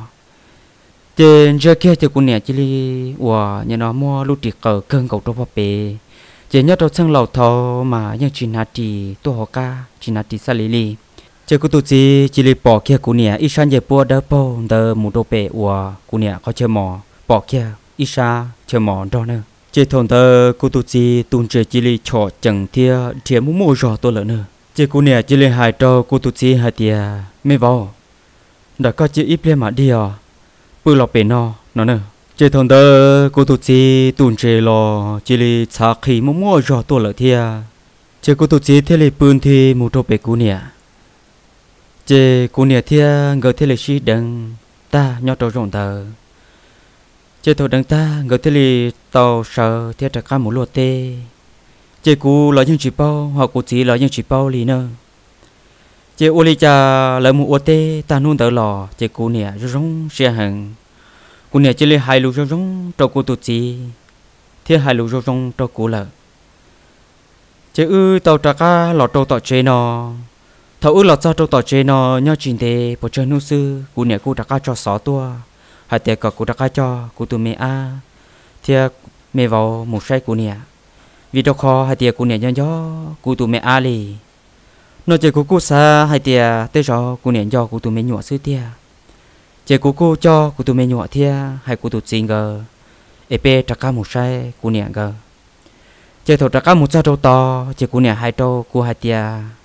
Speaker 1: chơi chơi kia chơi cô nện chỉ li wow nhà nó mua lúa trì cờ cơn cầu trâu bể chơi nhớ trâu xăng lẩu thò mà nhưng chỉ nát trì tua hồ ca chỉ nát trì sa lì chơi cô tụt chi chỉ li bỏ kia cô nện ít sang chơi bùa đỡ bò đỡ mù trâu bể wow cô nện có chơi mò bỏ kia ít sa chơi mò đó nữa chơi thôn thơ cô tụt chi tuôn chơi chỉ li chọ chẳng thia thia mù mù rò tôi lợn nữa chơi cô nè chỉ li hại trâu cô tụt chi hại thia mê vào đã có chơi ít lên mà đi bự lọ bể nó nữa chơi thôn thơ cô tụt chi tuôn chơi lò chỉ li xả khí mù mù rò tôi lợn thia chơi cô tụt chi thế li bươn thì mù trâu bể cô nè chơi cô nè thia ngờ thế li xí đằng ta nhọ trâu rồng thờ chơi thầu đằng ta ngờ thế li tàu sợ theo trạc cá mũ lúa tê chơi cú là những chỉ bao hoặc cú chỉ là những chỉ bao lì nơ chơi ô li cha là mũ ô tê ta nuôn tờ lò chơi cú nè rong xe hàng cú nè chơi li hai lú rong trâu cú tụt chỉ theo hai lú rong trâu cú lợ chơi tàu trạc cá lò trâu tọt chơi nó thầu lò cho trâu tọt chơi nó nhau chín tê bộ chơi nu sư cú nè cú trạc cá cho xó tua hai tiệc cú trạc cá cho cú tụi mẹ thia mẹ vào một say cú nè vì đâu khó hai tiệc cú nè do cú tụi mẹ ali nó chơi cú xa hai tiệc tới rồi cú nè do cú tụi mẹ nhọ xứ tia chơi cú cho cú tụi mẹ nhọ thia hai cú tụi xin gờ ep trắc cá một say cú nè gờ chơi thầu trắc cá một sa trâu to chơi cú nè hai trâu cú hai tiệc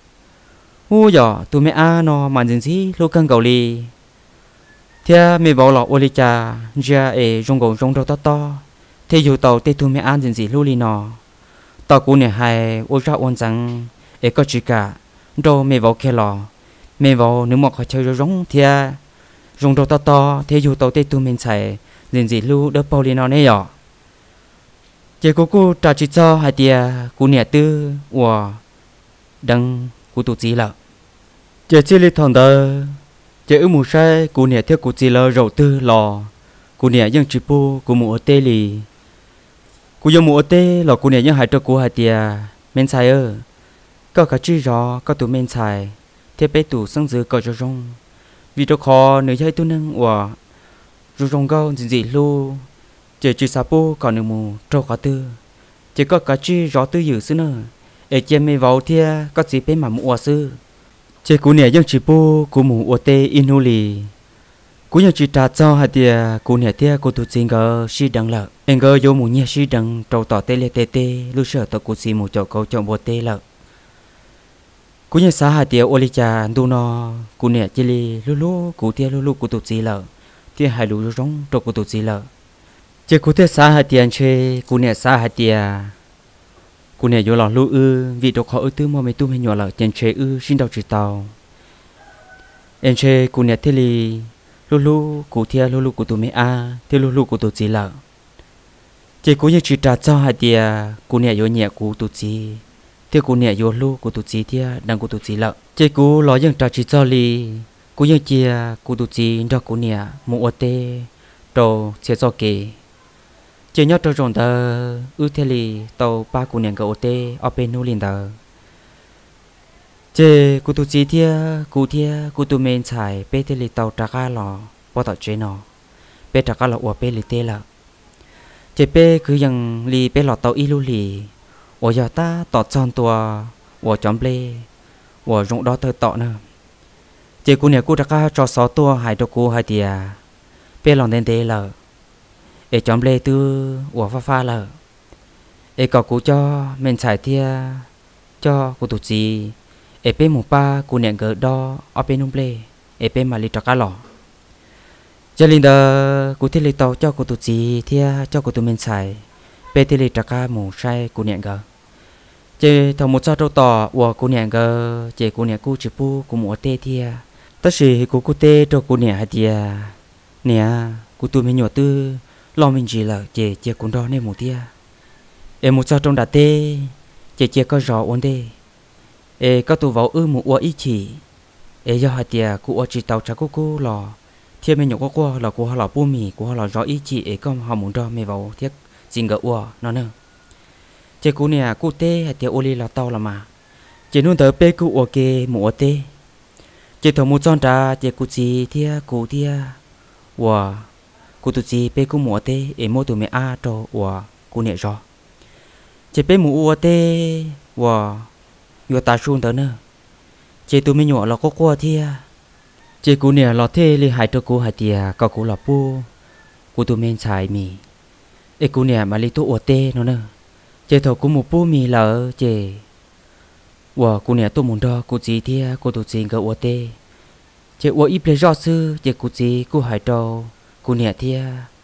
Speaker 1: u giờ tụi mẹ nó mà gì gì lúc cân cầu li thia mẹ vào lọ oli cha ra rong gầu rong trâu to thế dù tàu tê tụi mẹ ăn gì lưu li nọ tàu cú nè hai ô ra ôn rằng có chỉ cả đâu mẹ vào kia lò mẹ vào nếu mà khỏi chơi rong thia rong trâu to thế dù tàu tê tụi mình xài gì lưu đỡ bao li nọ nè nhỏ chơi cú trả chỉ cho hai tia cú nè tư wow đăng cú tụt gì lợ chơi chơi li thằng đó chơi mù say cú nè theo cú gì lợ rầu tư lò cú nèยังchỉ pu cú mù tê lì cúยังmù tê lò cú nèยังhại cho cú hại tia men sai có cả chi rõ có tụ men sai thế bé tụ sang dưới có cho rong vì cho khó nếu chơi tụ năng và rong câu gì lu chơi chỉ sa pu còn nửa mù trâu cả tư chỉ có cả chi rõ tư dự xứ nữa ở trên mê vào thia có gì bé mà mù sư chơi cú nèยังchỉ pu cú mù tê inuli cú nhớ chỉ trả cho hai tia cú nè tia cú tụt xin gờ xí đằng lợ anh gờ vô mù nhẹ xí đằng trâu tỏ tê lê tê tê lúc sợ tao cú xí mù chậu câu chậu bồ tê lợ cú nhớ xá hai tia oli cha đu no cú nè chỉ li lu cú tia lu cú tụt xí lợ tia hai lu rong trâu cú tụt xí lợ chơi cú tia xá hai tia chơi cú nè xá hai tia cú nè vô lò lu vì đâu khó tư mà mấy tu mấy nhỏ lợ chân chơi xin đầu chỉ tàu anh chơi cú nè thế li lu cú thia lu cú tụi mẹ theo lu cú tụi gì lợ chị cũng như chỉ trả cho hai tia cô nè vô nhẹ của tụt gì tia cô nè vô lu của tụt gì tia đang của tụt gì lợ chị cũng lo những trả chỉ cho li cũng như chia của tụt gì đó cô nè mua tê đồ chia cho kì chị nhớ cho rồng tờ ưu thế li tàu ba cô nè cái tê ở bên núi liền tờ chị của tụt gì tia của tụi mình xài bên thế li tàu trả cá lò bao tàu chế nọ bên trả cá lò ở bên li tê lợ chị bé cứยังลีไปหลอดเตาอีลูลีว่าอย่าตาต่อจอนตัวว่าจอมเปลว่ารงดอเธอต่อเนอะchịกูเนี่ยกูจะก้าจอสอตัวหายตัวกูหายเดียเป้หลอนเดนเดลเอจอมเปลตื้อว่าฟ้าเลยเอก็กูจอเมนสายเทียจอกูตุจีเอเป้หมูป้ากูเนี่ยเกิดดอเอาเป้นุ่มเปลเอเป้มาลีตะก้าหล่อgiờ linh đờ cụ thiết lịch tàu cho cụ tụt gì thia cho cụ tụt mình xài pe thiết lịch trắc ca mù say cụ nhẹ gờ chế thằng một sao trâu tỏ của cụ nhẹ gờ chế cụ nhẹ cụ chỉ pu cụ mua tê thia tất sĩ cụ tê cho cụ nhẹ hai thia nè cụ tụt mình nhỏ tư lo mình gì là chế cụ đo nên một thia em một sao trong đà tê chế có gió ổn đê có tụ vào một uo ý chỉ do hai thia cụ chỉ tàu trắc cụ lò thiên mình nhục qua là của họ là bu mì của họ là rõ ý chị ấy con họ muốn cho mày vào thiết xin gỡ ua nó nè chị cú nè cú tê hay tiệt oli là tao là mà chị luôn tới pe cú ok mua tê chị thầu một con trà chị cú gì thia cú thia ua cú tụt gì pe cú mua tê em mua tụi mẹ a cho ua cú nè rõ chị pe mua tê ua vừa ta xuống tới nè chị tụi mình nhỏ là có qua thia chị cụ nè lọt thế li hai cho cụ hai tia có cụ lọt pu cụ tụi mình xài mì ê cụ nè mà li tụ ổ tê nó nè chị thầu cụ một pu mì lợ chị wow cụ nè tụ muốn đo cụ gì thia cụ tụi chị cái ổ tê chị ổ ít lấy rõ sư chị cụ gì cụ hai trâu cụ nè thia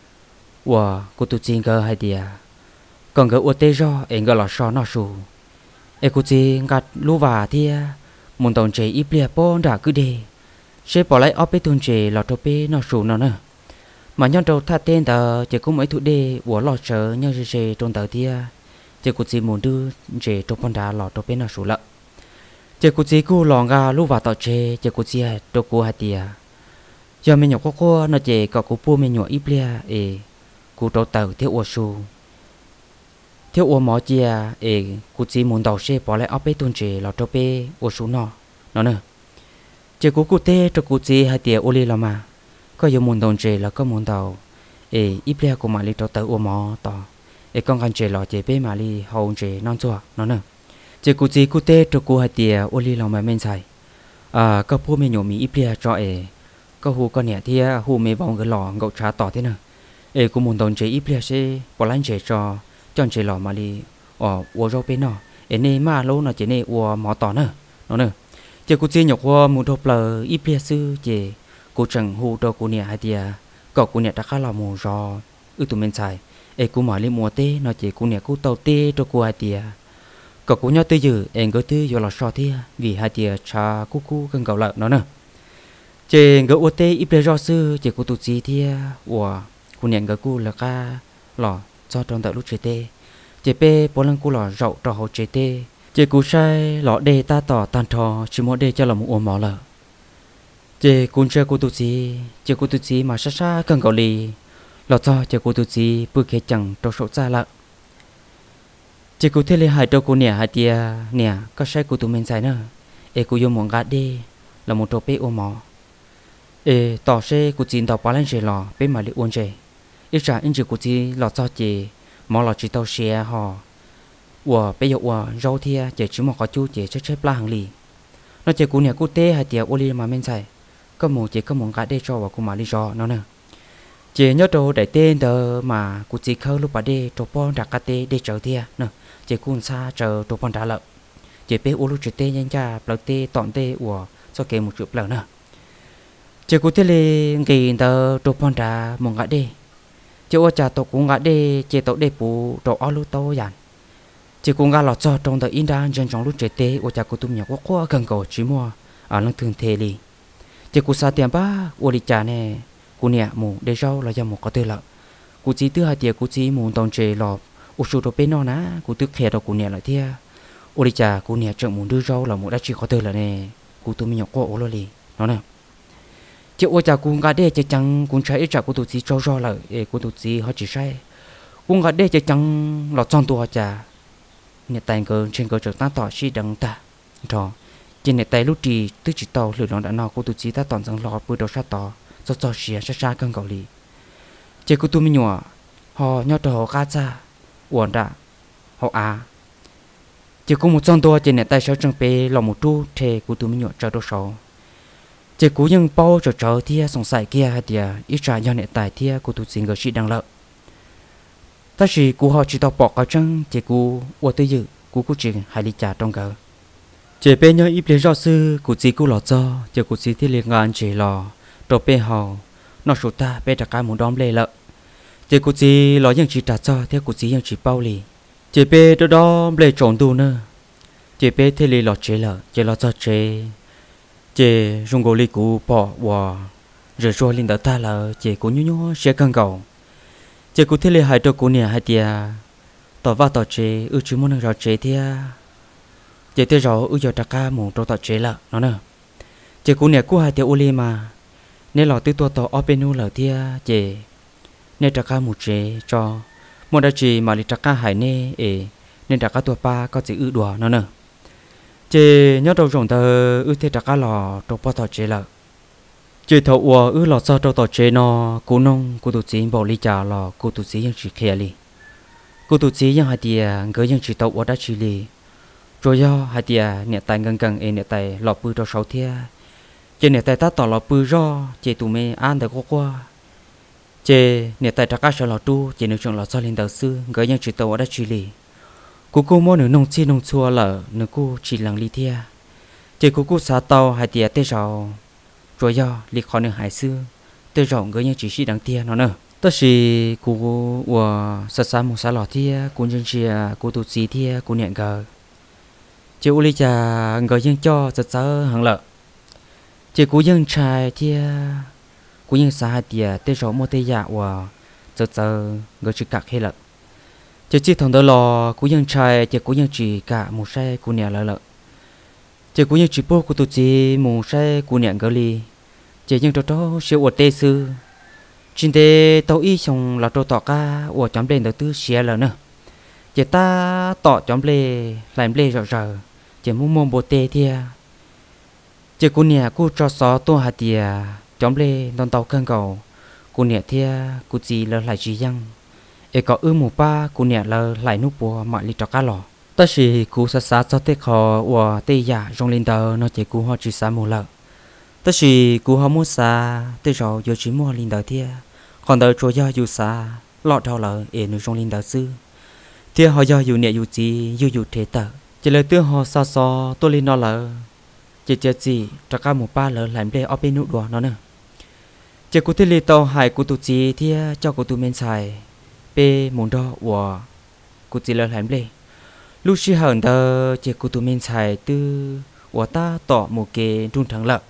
Speaker 1: wow cụ tụi chị cái hai tia còn cái ổ tê rõ em cái lọt sò nó sù ê cụ gì ngắt lú vả thia muốn tòng chị ít lấy pon đã cứ đi sẽ bỏ lại ốp bê tuôn chè lọt trâu bê nó sù nó nè mà nhân trâu tha tên tờ chỉ có mấy thủ đề của lọt sợ nhân chè trong tờ tia chỉ có gì muốn đưa chè trong con đá lọt trâu bê nó sù lợ chỉ có gì cô lòn gà lúc vào tàu chè chỉ có gì trâu cô hai tia giờ mình nhọc cô nó chè có cô pu mình nhọ ít bia cô trâu tờ thiếu uo sù thiếu uo mỏ chia cô gì muốn tàu sẽ bỏ lại ốp bê tuôn chè lọt trâu bê uo sù nó nè chị cụ tê cho cụ gì hai tia oli là mà có nhiều muốn đồng chế là có muốn tàu ít bia của mà li tàu tàu mò tàu con gan chế là chế bé mà li hậu chế non chua nó nè chị cụ gì cụ tê cho cụ hai tia oli là mà men xài có phu mình nhổ mì ít bia cho có hu con nhẹ thia hu mê vòng cái lò ngậu trà tỏ thế nè cụ muốn đồng chế ít bia sẽ bỏ lăn chế cho chế lò mà li uo rau bé nọ nè mà lâu nó chế nè uo mò tỏ nè nó nè chị cụ chỉ nhọc hoa muốn đọc lời ít bia sư chị cụ chẳng hù đâu cụ nè hai tia có cụ nè đã khá là mù rò tụi mình xài cụ mở lên mùa tê nó chị cụ nè cụ tàu tê cho cụ hai tia có cụ nhau tê dữ gỡ tê do là so thia vì hai tia cha cụ gần cầu lợn nó nè chị gỡ ô tê ít bia rò sư chị cụ tụt gì thia cụ nè gỡ cụ là ca lò cho trong tận lúc chế tê chị pe bốn lần cụ lò rậu trò hồ chế tê chị cụ sai lọ đề ta tỏ tàn thò chỉ muốn đề cho là một ổ mỏ lợ chị cũng chơi cụ tụt gì mà xa cần cầu lì lọ cho chị cụ tụt gì bự khé chẳng trâu sổ xa lợ chị cụ thế lì hai trâu cụ nè hai tia nè có sai cụ tụi mình sai nữa cụ dùng món gà đê là một trâu bé ổ mỏ tỏ xe cụ chín tàu quá lên xe lò bé mà đi uốn xe ít ra anh chị cụ chỉ lọ cho chị mỏ lọ chỉ tàu xe họ bây giờ rau thia chỉ một có chú chỉ chơi la hàng lì nó chỉ cú nè cú tê hay tiệt oli mà men xài có một cái để cho và cú mà đi cho nó nè chỉ nhớ đồ để tên tờ mà cú chỉ khâu lúc bà để cho pon đặt cái tê để chờ thia nè chỉ cú xa chờ cho pon trả lợ chỉ bé ô lúc chỉ tê nhanh cha lợ tê tọn tê cho kê một chục lợ nè chỉ cú tê lên kỳ tờ cho pon trả một cái để chỉ trả tổ cũng cái để chỉ tổ để bù tổ ao lúc to dàn chỉ cũng nghe lọt cho trong đời in đan dân trong lúc trẻ tê ô cha cô tụm nhà quá gần cầu chỉ mua lăng thường thề li chỉ cô sa tiền ba ô đi cha nè cô nè mù để rau là do một có tê lợ cú chỉ tư hai tiệt cú chỉ muốn tòng chế lọ ô số đồ bên nó ná cú tư khe đó cú nè lại thia ô đi chả cú nè chọn muốn đưa rau là một đã chỉ có từ là nè cú tôi mình nhọc qua ô lo li nó nè chỉ ô chả cú ngã đê chỉ chẳng cú trái chả cú tụt chỉ cho rau lại cú tụt chỉ họ chỉ sai cú ngã đê chỉ chẳng lọt trong tua chả nè tay cơ trên cơ trực ta tỏ chi đằng ta rồi trên nè tay lúc trì tư chỉ tàu lửa nó đã nọ cú tụt chỉ ta toàn rằng lọt bơi đầu sát tỏ cho xía xa cơn cầu li chỉ cú tôi mình nhỏ họ nhớ đồ cá cha uổng đã họ chỉ có một trong tôi trên này tay sáu trăng pe là một chú thề của tụi mình nhọ cho đồ sáu chỉ có những bao cho thia sòng sài kia hay tiệt ít trả do này tài thia của tụi sinh người sĩ đang lợi ta chỉ của họ chỉ tao bỏ cái trăng chỉ của uổng tới dự của chuyện hay đi trả trong cờ chỉ pe nhớ ít lấy rõ sư của chỉ của lọ cho chỉ của chỉ thì liền ngàn chỉ lò đồ pe họ nó số ta pe trả cái muốn đom lê lợi chỉ của chỉ lò những chỉ trả cho theo của chỉ những chỉ bao lì chỉ bé đó lấy trộn đồ nữa chỉ bé thì lấy lọt chế lợ chỉ lọt cho chế chỉ dùng gỗ lì cũ bỏ vào rồi lên đó ta là chỉ cũng nhú sẽ căng cầu chỉ cũng thì lấy hai đôi cũ nè hai tia tỏ vào tỏ chế chỉ muốn rồi chế thia chỉ thế rồi giờ trả ca muốn tỏ chế lợ nó nữa chỉ cũ nè cũ hai tia uli mà nên lọt từ tua tỏ ở bên nu lợ thia chỉ nên trả ca một chế cho một đại chỉ mà lịch trắc ca hải nè nên trắc ca tua pa có chỉ đùa nó nè chế nhớ đầu rồng tờ thế trắc ca lò trong bao tàu chế lợ chế thầu ua lò sao trong tàu chế nó cú nông cú tụt chỉ bỏ ly trà lò cú tụt chỉ ยัง chỉ khe li cú tụt chỉ ยัง hai tia người ยัง chỉ tàu ua đã chỉ li rồi do hai tia nè tài gần nè tài lò pư cho sáu thia chế nè tài ta tỏ lò pư do chế tụi mày ăn được qua chế nè tại trắc cá lò tu chế nửa chừng lò sao lên đầu sư người ยัง chỉ tàu ở đất chỉ lì cô mua nửa nông chi nông chua lợ nửa cô chỉ lằng li thia chế cô xả tàu hai tia tê rau rồi do li khó nửa hải sư tê rau người ยัง chỉ xí đằng tia nó nữa tất là cô xa một xa lò thia cô nhân chia cô tụt xí thia cô nhẹ gờ chế u li cha người ยัง cho sợ hàng lợ chế cô ยัง trai thia cú những xã địa tê rõ một tê dạ và giờ người chỉ cắt hết lợ chỉ thằng đó lò cú những trai chỉ cú những chỉ cả một xe cú nhẹ lợ chỉ cú những chỉ bố cú tụt chỉ một xe cú nhẹ gửi li chỉ những trò đó siêu ở tê sư trên tê tàu y xong là trò tỏ ca ở chấm lên đầu tư xe lợ nữa chỉ ta tỏ chấm lên làm lên rồi chỉ muốn bộ tê thia chỉ cú nhẹ cú cho xó tô hạt địa chấm lê đón tàu cơn cầu cô nhẹ thia cô chỉ lơ lại chỉ yang có mù ba cô nhẹ lơ lại núp bùa mọi lịch trắc cá lò tất là cô sát cho tết họ và tây giả trong linh tờ nó chỉ cô họ chỉ sát mù lợ tất là cô họ mua xa tây rồi giờ chỉ mua linh tờ thia còn tờ cho do dù xa lọt đầu lợ ở trong linh tờ sư thia họ do dù nhẹ dù chỉ dù thế tờ chỉ là tiêu họ so tôi linh nó lợ chỉ gì trắc cá mù ba lợ làm lê ở bên nút đùa nó nữa chỉ cụ thể tàu hải cụ tụt chỉ thì cho cụ tụi men xài pe muốn đó và cụ chỉ là làm lệ lúc xí hờn đó chỉ cụ tụi men xài từ và ta tỏ một cái trung thắng lợi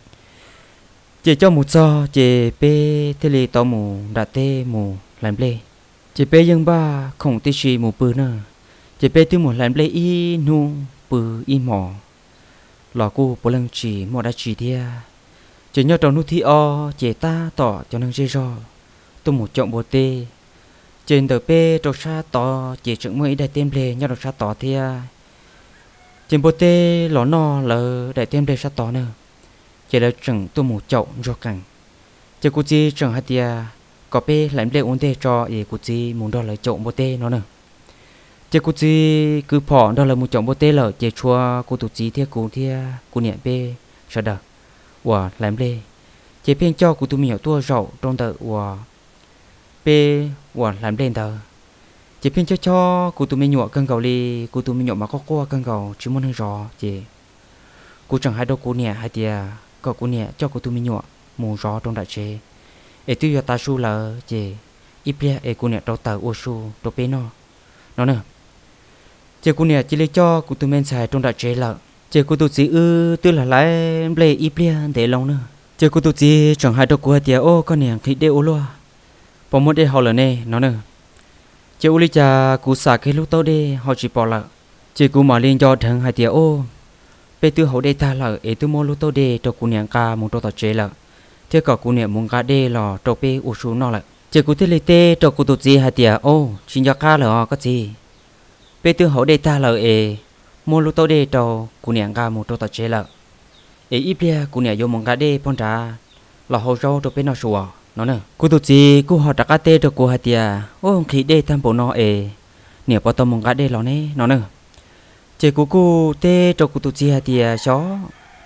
Speaker 1: chỉ cho một cho chỉ pe thế tàu mù đã tê mù làm lệ chỉ pe dân ba không tê xì mù bự nữa chỉ pe từ một làm lệ y nu bự y mỏ lò cô bố lăng chỉ một đã chỉ thia chỉ nhớ trong nút thi o chỉ ta tỏ cho năng dây rò tôi một chọn bộ tê trên tờ p trâu sa tỏ chỉ chừng mấy đại tem lề nhớ trâu sa tỏ thia trên bộ tê lò no là đại tem lề sa tỏ nữa chỉ là chừng tôi một chọn rò cẳng chỉ cụ chi chừng hạt tia có p làm lề ổn tê cho để cụ chi muốn đó là chọn bộ tê nó nữa chỉ cụ chi cứ bỏ đó là một chọn bộ tê lợ chỉ chua cụ tụt chi thia cụ nhẹ p sao được và làm lê chỉ bên cho cụ tụi mình hiểu tua rậu trong tờ và p và làm lên tờ chỉ bên cho cụ tụi mình nhọ cân cầu li cụ tụi mình nhọ mà có qua cân cầu chỉ muốn hơn rõ chỉ cụ chẳng hai đôi cụ nhẹ hai tia có cụ nhẹ cho cụ tụi mình nhọ mù rõ trong đại chế để tiêu cho ta su là chỉ ít bia cụ nhẹ đầu tờ ô su đầu pe nó nữa chỉ cụ nhẹ chỉ lấy cho cụ tụi mình xài trong đại chế là chỉ cô tụt chỉ tức là lái play ít bia để lâu nữa chỉ cô tụt chỉ chẳng hai đôi của tia ô con nè khi đeo loa bỏ một đây họ là nè nó nữa chị u li cha cú xả cái lúc tao đây họ chỉ bỏ lợ chị cú mà liên cho thằng hai tia ô bây tư hậu đây ta lợ ấy tư mua lúc tao đây cho cú nhàng ca muốn cho tao chế lợ thế cả cú nhàng muốn ca đây là cho bé u xuống nó lợ chị cú thế lấy tê cho cú tụt gì hai tia ô xin cho ca lợ có gì bây tư hậu đây ta lợ ấy mua lúc tao đây cho cú nhàng ca muốn cho tao chế lợ ấy ít bia cú nhàng vô muốn ca đây phong trà là hậu rau cho bé nó sủa nó nè cô tụt gì cô họ đặt tê cho cô hai tia ô khi đây tham bộ nó nè bao tao mong cái đây nó nè nó nè chị cô tê cho cô tụt gì hai tia chó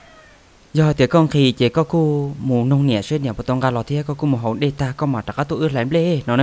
Speaker 1: do tia con khi chị có cô mù nông nè xuyên nè bao tao cái lò tia có cô một hậu đây ta có mà đặt tụi ướt làm lê nó nè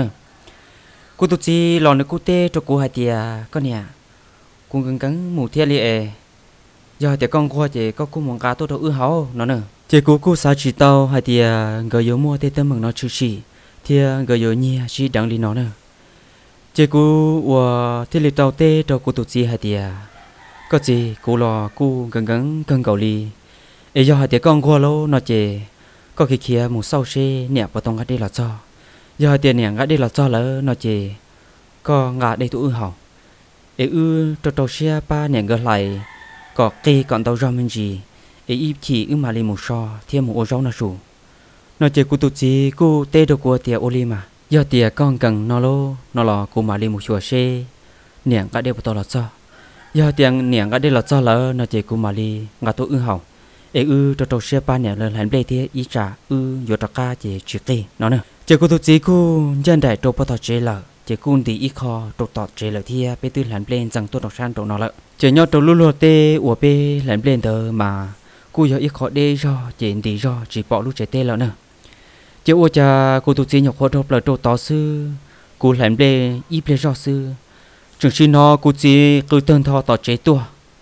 Speaker 1: cô tụt gì lò nữa cô tê cho cô hai tia con nè cô cứng cứng mù tia li do tia con qua chị có cô mong cái tôi đâu ướt hậu nó nè chị cô sao chỉ tao hai tia gửi vô mua tê tâm mừng nó chữ chỉ thì gửi vô nhia chỉ đặng đi nó nè chị cô và thì lịch tàu tê cho cô tụt gì hai tia có gì cô lo cô gần cân cầu ly ấy do hai tia con qua lâu nó chị có khi kia một sau xe nè vào tông cái đây là cho do hai tia nè cái đây là cho lỡ nó chị có ngã đây tụi hỏng ấy cho tàu xe ba nè gỡ lại có cây còn tàu rau mình gì ấy chỉ mà đi một so thêm một ô rau nó sủ nó chỉ cô tụt gì cô tê được của tia ô li mà do tia con cần nó lô nó là cô mà đi một chùa xe niệm cái đây bắt đầu là cho do tiền niệm cái đây là cho lỡ nó chỉ cô mà đi ngã tôi hỏng ấy cho tàu xe ba niệm lên hành đây thì ý trả vô trả ca chỉ kì nó nữa chỉ cô tụt gì cô dân đại trâu bắt đầu chế lỡ chỉ cô thì ít kho trâu tọt chế lỡ thì bây tư hành lên rằng tôi đọc sang trâu nó lỡ chỉ nhau trâu lúa tê của bê hành lên tờ mà cô giờ ít khó đê do chỉ thì do chỉ bỏ lúc chạy tê lỡ nữa chỉ ô cha cô tụt gì nhọc khó đọc là trâu tỏ sư cô hành lên ít lên do sư chừng khi nó cô chỉ cứ tên thọ tỏ chế tua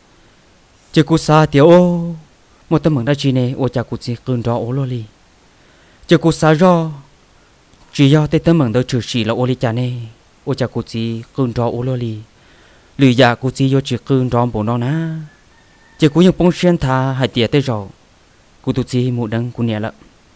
Speaker 1: chỉ cô xa tiểu ô một tấm bằng đá chi này ô cha cô chỉ cứ đó ô lô li chỉ cô xa do chỉ do tê tấm bằng đó trừ chỉ là ô li cha này ô cha cô chỉ cứ đó ô lô li lười già cô chỉ do chỉ cứ đó bộ nó ná chỉ cô những bông sen thà hai tiệt tê rồi cô tụt gì một đằng cô nhẹ lợ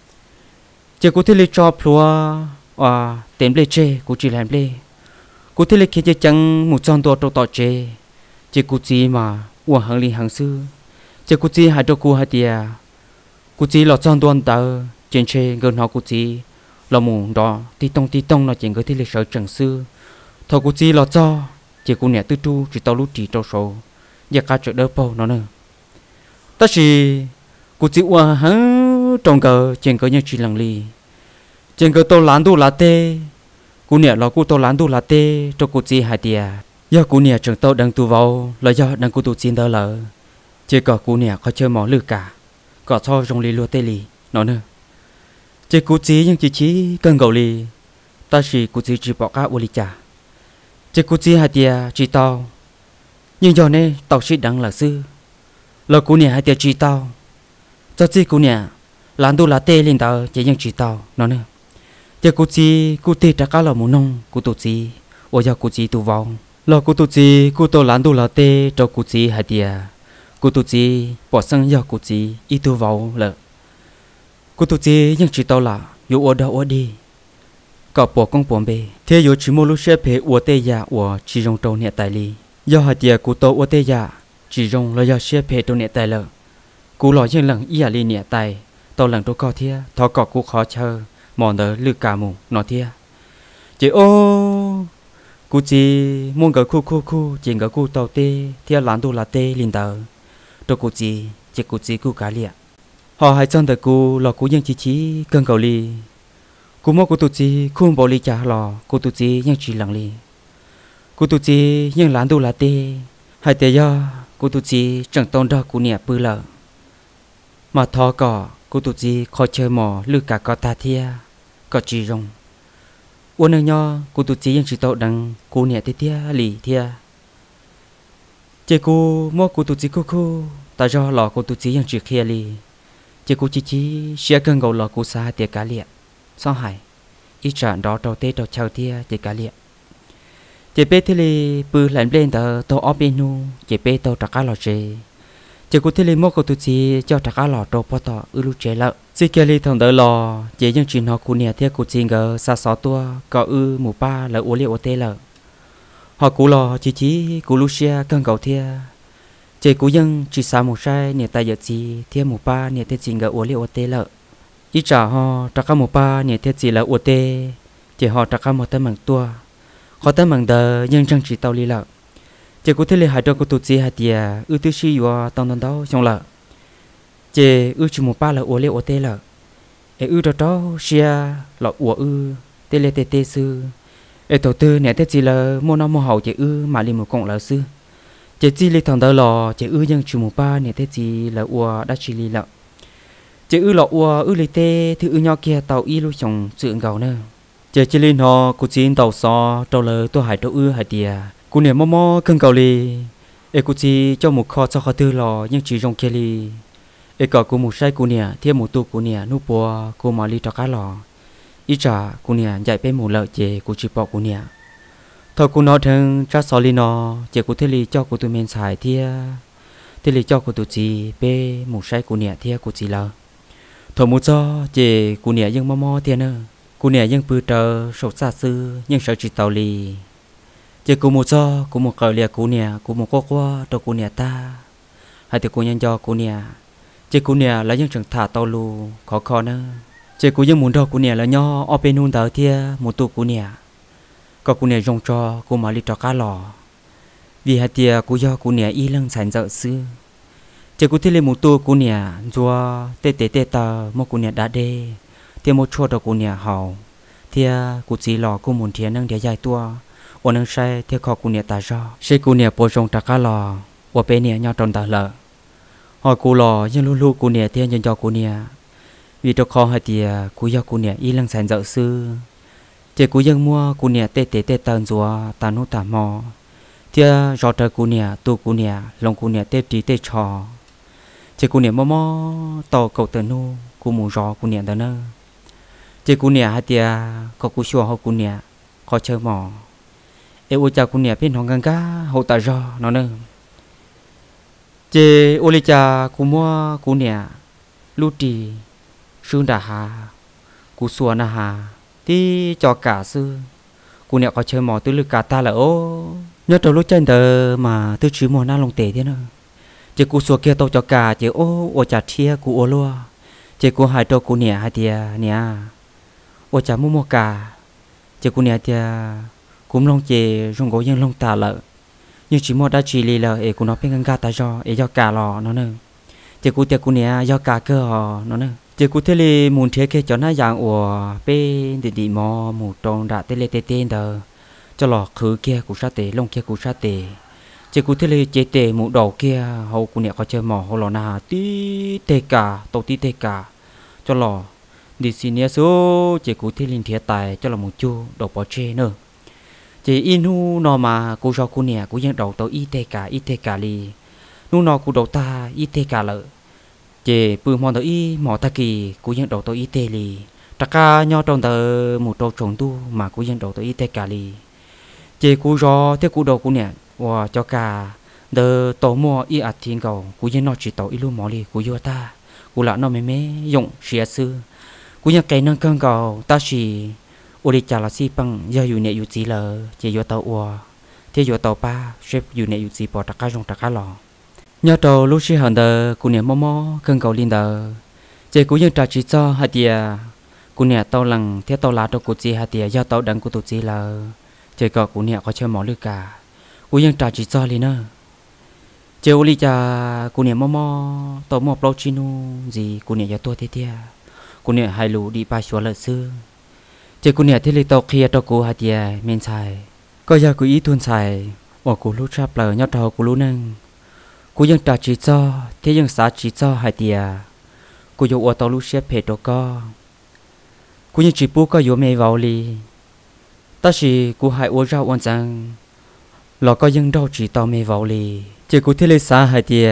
Speaker 1: chỉ cô thấy lấy cho plua tem lấy chê cô chỉ làm lấy cô thấy lấy kia chỉ chẳng một trămตัวtọt chê chỉ cô chỉ mà uổng hàng li hàng sư chỉ cô chỉ hai đôi cô hai tiệt cô chỉ là trămตัวtờ trên chê gần họ cô chỉ là mùng đó tí tông nó chỉ có thấy lấy sợ chẳng sư thôi cô chỉ là cho chỉ cô nhẹ tư tu chỉ tao lúc chỉ tao sầu giờ cá chợ đỡ bao nó nữa ta chỉ cô chỉ uổng hàng trong cờ trên cờ như chỉ lằng li trên cờ tao lán tu lá tê cô nhẹ là cô tao lán tu lá tê cho cô chỉ hai tiệt do cô nhẹ trường tao đang tu vào là do đang cô tu xin đỡ lỡ chỉ có cô nhẹ có chơi mỏ lư cả có cho trong li lúa tê li nó nữa chỉ cô chỉ nhưng chỉ cần gầu li ta chỉ cô chỉ bỏ cá u li chả chỉ cô chỉ hai tiệt chỉ tao nhưng giờ này tao chỉ đang là sư là cô nhẹ hai tiệt chỉ tao cho chỉ cô nhẹ làm tu là tê lên tao chỉ nhưng chỉ tao nó nữa chỉ cô tê trả cá là muốn nông cô tu chỉ ôi giờ cô chỉ tu vào là cô tu chỉ cô tu làm tu là tê cho cô chỉ hai tiệt cô tu chỉ bỏ sang giờ cô chỉ ít tu vào là cô tu chỉ nhưng chỉ tao là yêu ở đâu ở đi có bỏ công bỏ bề thế yêu chỉ mua lúc xếp hệ ở tê già ở chỉ trong trâu nhẹ tài li do hai tiệt cô tu ở tê già chỉ trong là do xếp hệ trâu nhẹ tài lợ cô lo những lần ý li nhẹ tài tao lần tôi có thia thọ cọ cô khó chờ mòn đỡ lư cả mù nó thia chị ô cô chỉ muốn cái khu chỉ cái khu tàu tê thia lán tu là tê linh tờ tôi cô chỉ cô chỉ cô cá liệt họ hay chân đời cô là cô nhưng chỉ cần cầu li cô mua cô tu chỉ không bỏ li trả lò cô tu chỉ nhưng chỉ lằng li cô tu chỉ nhưng lán tu là tê hay tê do cô tu chỉ chẳng tôn đó cô nhẹ bự lợ mà thọ cọ cô tu chỉ khó chơi mò lư cả có ta thia có chỉ rong uốn nâng nho cô tu chỉ chỉ tao đằng cô nhẹ thia lì thia chị cô mua cô tu chỉ cô ta do lò cô tu chỉ chỉ kia lì chị cô chỉ sẽ cần gầu lò cô xa tiệt cá liệt sao hải ít trận đó đầu tết đầu chào thia tiệt cá liệt chị bé thì lì bự lạnh lên tờ tao ở bên nu chị bé tao trả cá lò chê chỉ cụ thể là một cái tụi chị cho tất cả lọ đồ bỏ tỏ lu chế lợ chỉ kia li thằng đỡ lò chỉ những chuyện họ cụ nè theo cụ chị ngờ xa xó tua có mù ba là uống liệu tê lợ họ cụ lò chỉ cụ Lucia cơn cầu thia chỉ cụ dân chỉ xa một sai nè tại giờ chị theo mù ba nè theo chị ngờ uống liệu tê lợ ít trả họ tất cả mù ba nè theo chị là uống tê chỉ họ tất cả một tấm bằng tua họ tấm bằng đờ nhưng chẳng chỉ tao li lợ chỉ cụ thể là hai đứa của tụi chị hai tia tư sĩ vào tông đó xong lợ chỉ chỉ một ba là uống liệu tê lợ đó xia là uống tê lê tê tê sư tổ tư nè tê chỉ là mua năm mua hậu chỉ mà li một cộng là sư chỉ li thằng đó lò chỉ nhưng chỉ một ba nè tê chỉ là uống đã chỉ li lợ chỉ là uống li tê thì nhau kia tàu lu chồng sự gạo nữa chỉ li họ cụ chỉ tàu xò tàu lờ tôi hải tàu hai tia cụ nè mò cưng cầu li cụ chỉ cho một kho cho kho tư lò nhưng chỉ trong kia li cả cụ một sai cụ nè thêm một tu cụ nè núp bùa cụ mà li cho cá lò ít trả cụ nè dạy bé một lợi chế cụ chỉ bỏ cụ nè thôi cụ nói thằng cha xò li nó chế cụ thế li cho cụ tụi mình xài thia thế li cho cụ tụi chỉ bé một sai cụ nè thia cụ chỉ lờ thôi một cho chế cụ nè nhưng mò thia nữa cụ nè nhưng bự trờ sầu xa sư nhưng sợ chỉ tàu li chỉ cụ một cho cụ một cờ liệt cụ nè cụ một qua đâu cụ nè ta hai từ cụ nhân cho cụ nè chỉ cụ nè là những trường thả tàu lu khó nữa chỉ cụ những muốn đâu cụ nè là nho ở bên nung đỡ thia một tu cụ nè có cụ nè rong cho cụ mà đi cho cá lò vì hai tia cụ do cụ nè y lăng sản dợ xưa chỉ cụ thấy lên một tu cụ nè cho tê tờ một cụ nè đã đê thì một chỗ đâu cụ nè hậu thì cụ chỉ lò cụ muốn thiệt năng để dài tua ở năng say thì khó cụ nè ta do sẽ cụ nè bồi rong trả cá lò ở bên nè nhau tròn tờ lợ hỏi cụ lò nhưng lu cụ nè thì nhân cho cụ nè vì đâu khó hay thì cụ do cụ nè y lăng sản dợ sư chỉ cụ dân mua cụ nè tê tần rùa ta nô ta mò thì rõ trời cụ nè tu cụ nè lòng cụ nè tê trí tê trò chỉ cụ nè mò tàu cầu tờ nô cụ muốn rõ cụ nè tờ nơ chỉ cụ nè hay thì có cụ xua họ cụ nè khó chơi mò ôi cha cụ nè bên hòn găng cá hậu ta rõ nó nơ chỉ ôi cha cụ mua cụ nè lú trì sương đà hà cụ xua na hà tí cho cả sư cụ nè có chơi mò tư lực cả ta là ô nhớ trâu lúc chân tờ mà tư chỉ mò na lồng tể thế nữa chỉ cụ xua kia tao cho cả chỉ ô chả thia cụ ô lúa chỉ cụ hai trâu cụ nè hai tia nè ô chả mua cả chỉ cụ nè tia cũng lông chè rong gỗ nhưng lông tà lợ nhưng chỉ mò đã chỉ lì lợ cụ nó bên gà ta do cả lò nó nữa chỉ cụ tia cụ nè do cả cơ họ nó nữa chỉ cụ thế li muốn thế kia cho nó dạng của bên đi mò một tròn đã tê tên đờ cho lọ khứ kia cụ sát tê lông kia cụ sát tê chỉ cụ thế li chế tê một đầu kia hậu cụ nè có chơi mò hậu lò na tí tê cả tàu tí tê cả cho lọ đi xin nhớ số chỉ cụ thế li thiệt tài cho lọ một chu đầu bỏ chê nữa chỉ inu nó mà cụ cho cụ nè cụ dân đầu tàu ít tê cả li nu nó cụ đầu ta ít tê cả lợ chỉ bự mòn tới y mỏ ta kỳ cú dân đầu tới y tê lì tất cả nhau trong tờ một trâu trồng tu mà cú dân đầu tới y tê cả lì chỉ cú gió theo cú đầu cú nè và cho cả đờ tổ mua y ạt thiên cầu cú dân nó chỉ tàu y lu mỏ lì cú vô ta cú lạ nó mê dụng xìa sư cú dân cây nâng cơn cầu ta chỉ ô đi chả là si bằng giờอยู่เนี่ยอยู่จีlờ chỉ vô tàu ua thì vô tàu ba xếpอยู่เนี่ยอยู่จีbỏ tất cả trong tất cả lò nhớ đầu lúc xí hận đờ cụ nè mò cơn cầu linh đờ chỉ cụ dân trả chỉ cho hai tia cụ nè tàu lằng theo tàu lá đầu cụ chỉ hai tia do tàu đằng cụ tụ chỉ là chỉ có cụ nè có chơi mỏ lư cả cụ dân trả chỉ cho liền nữa chỉ ô li cha cụ nè mò tàu mò bao chinu gì cụ nè do tua thế tia cụ nè hai lũ đi ba xóa lợn xưa chỉ cụ nè thế li tàu kia tàu cụ hai tia men xài có giờ cụ ý thun xài ở cụ lúc sắp lờ nhớ đầu cụ lúc nâng cụ dân trả chỉ cho thế dân xã chỉ cho hai tia cụ dùng ô tô lúc xếp hết đồ co cụ dân chỉ bu có dùng mày vào li ta chỉ cụ hai ô rau ôn rằng lò có dân đâu chỉ tao mày vào li chỉ cụ thế lấy xã hai tia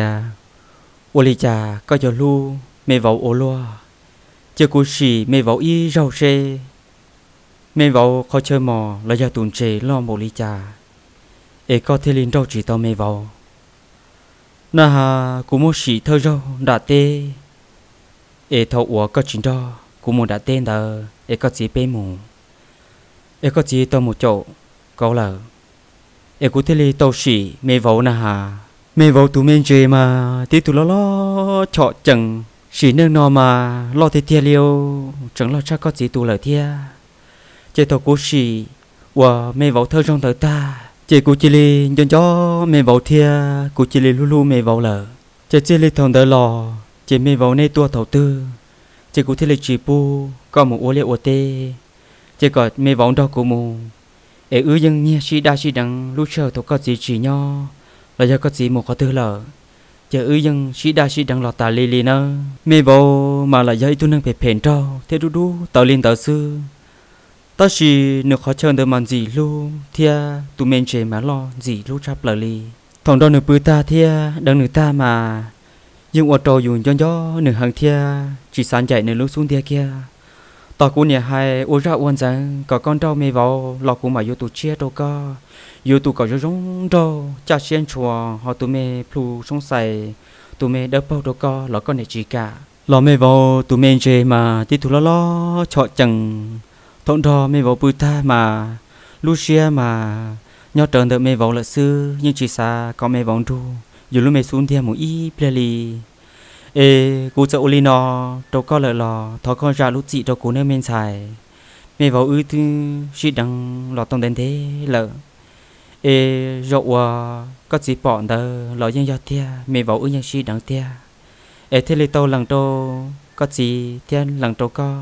Speaker 1: ô li cha có dùng lu mày vào ô loa chỉ cụ chỉ mày vào y rau xe mày vào khó chơi mò là do tuần trề lo một li cha có thế linh đâu chỉ tao mày vào na hà cú mua xỉ thơ rau đã tê ê thầu ủa có chuyện đó cú mua đã tên đờ ê có gì bê mù ê có gì tao một chỗ câu là ê cú thế li tao xỉ mê vấu na hà mê vấu tụ men chê mà tí tụ lo chọ chẳng xỉ nương nọ mà lo thế tia liêu chẳng lo chắc có gì tụ lời thia chế thầu cú xỉ ủa mê vấu thơ rong tới ta chế cú chỉ li cho cho mê vấu thia cú chỉ li lu lu mê vấu lờ chế chỉ li thằng đỡ lò chế mê vấu nê tua thầu tư chế cú thế li chỉ pu có một ô lê ô tê chế có mê vấu đó cú mù ế ư dân nhia si đa si đằng lúc chờ thầu có gì chỉ nho là do có gì một có tư lờ chế ư dân si đa si đằng lọt tà li li nơ mê vấu mà là do tu nâng phải phèn trâu thế đu đu tàu liên tàu sư ta chỉ nếu khó chơi được màn gì luôn thia tụi mình chỉ mà lo gì lúc chắp lời li thằng đó nửa bự ta thia đằng nửa ta mà nhưng ô tô dùng gió nửa hàng thia chỉ sáng chạy nửa lúc xuống thia kia tao cũng nhà hai ô ra uốn rằng có con trâu mê vào lọ cũng mà vô tụ chia đâu có vô tụ có giống đâu cha xuyên chùa họ tụi mê plu sống sài tụi mê đỡ bao đâu có lọ con này chỉ cả lọ mê vào tụi mình chỉ mà tí tụi lo chọn chẳng thôn đó mê vào bự ta mà Lucia mà nhớ trơn được mê vào là xưa nhưng chỉ xa có mê vào ru dù lúc mê xuống theo một ít pleli ê cô sợ oli nó đâu có lợi lò thọ con ra lúc chị đâu cố nên men xài mê vào ư tư chị đằng lò tông đến thế lợ ê rậu có gì bọn đờ lò dân giao tia mê vào ư nhân chị đằng tia ê thế li tàu lần đâu có gì thiên lần đâu có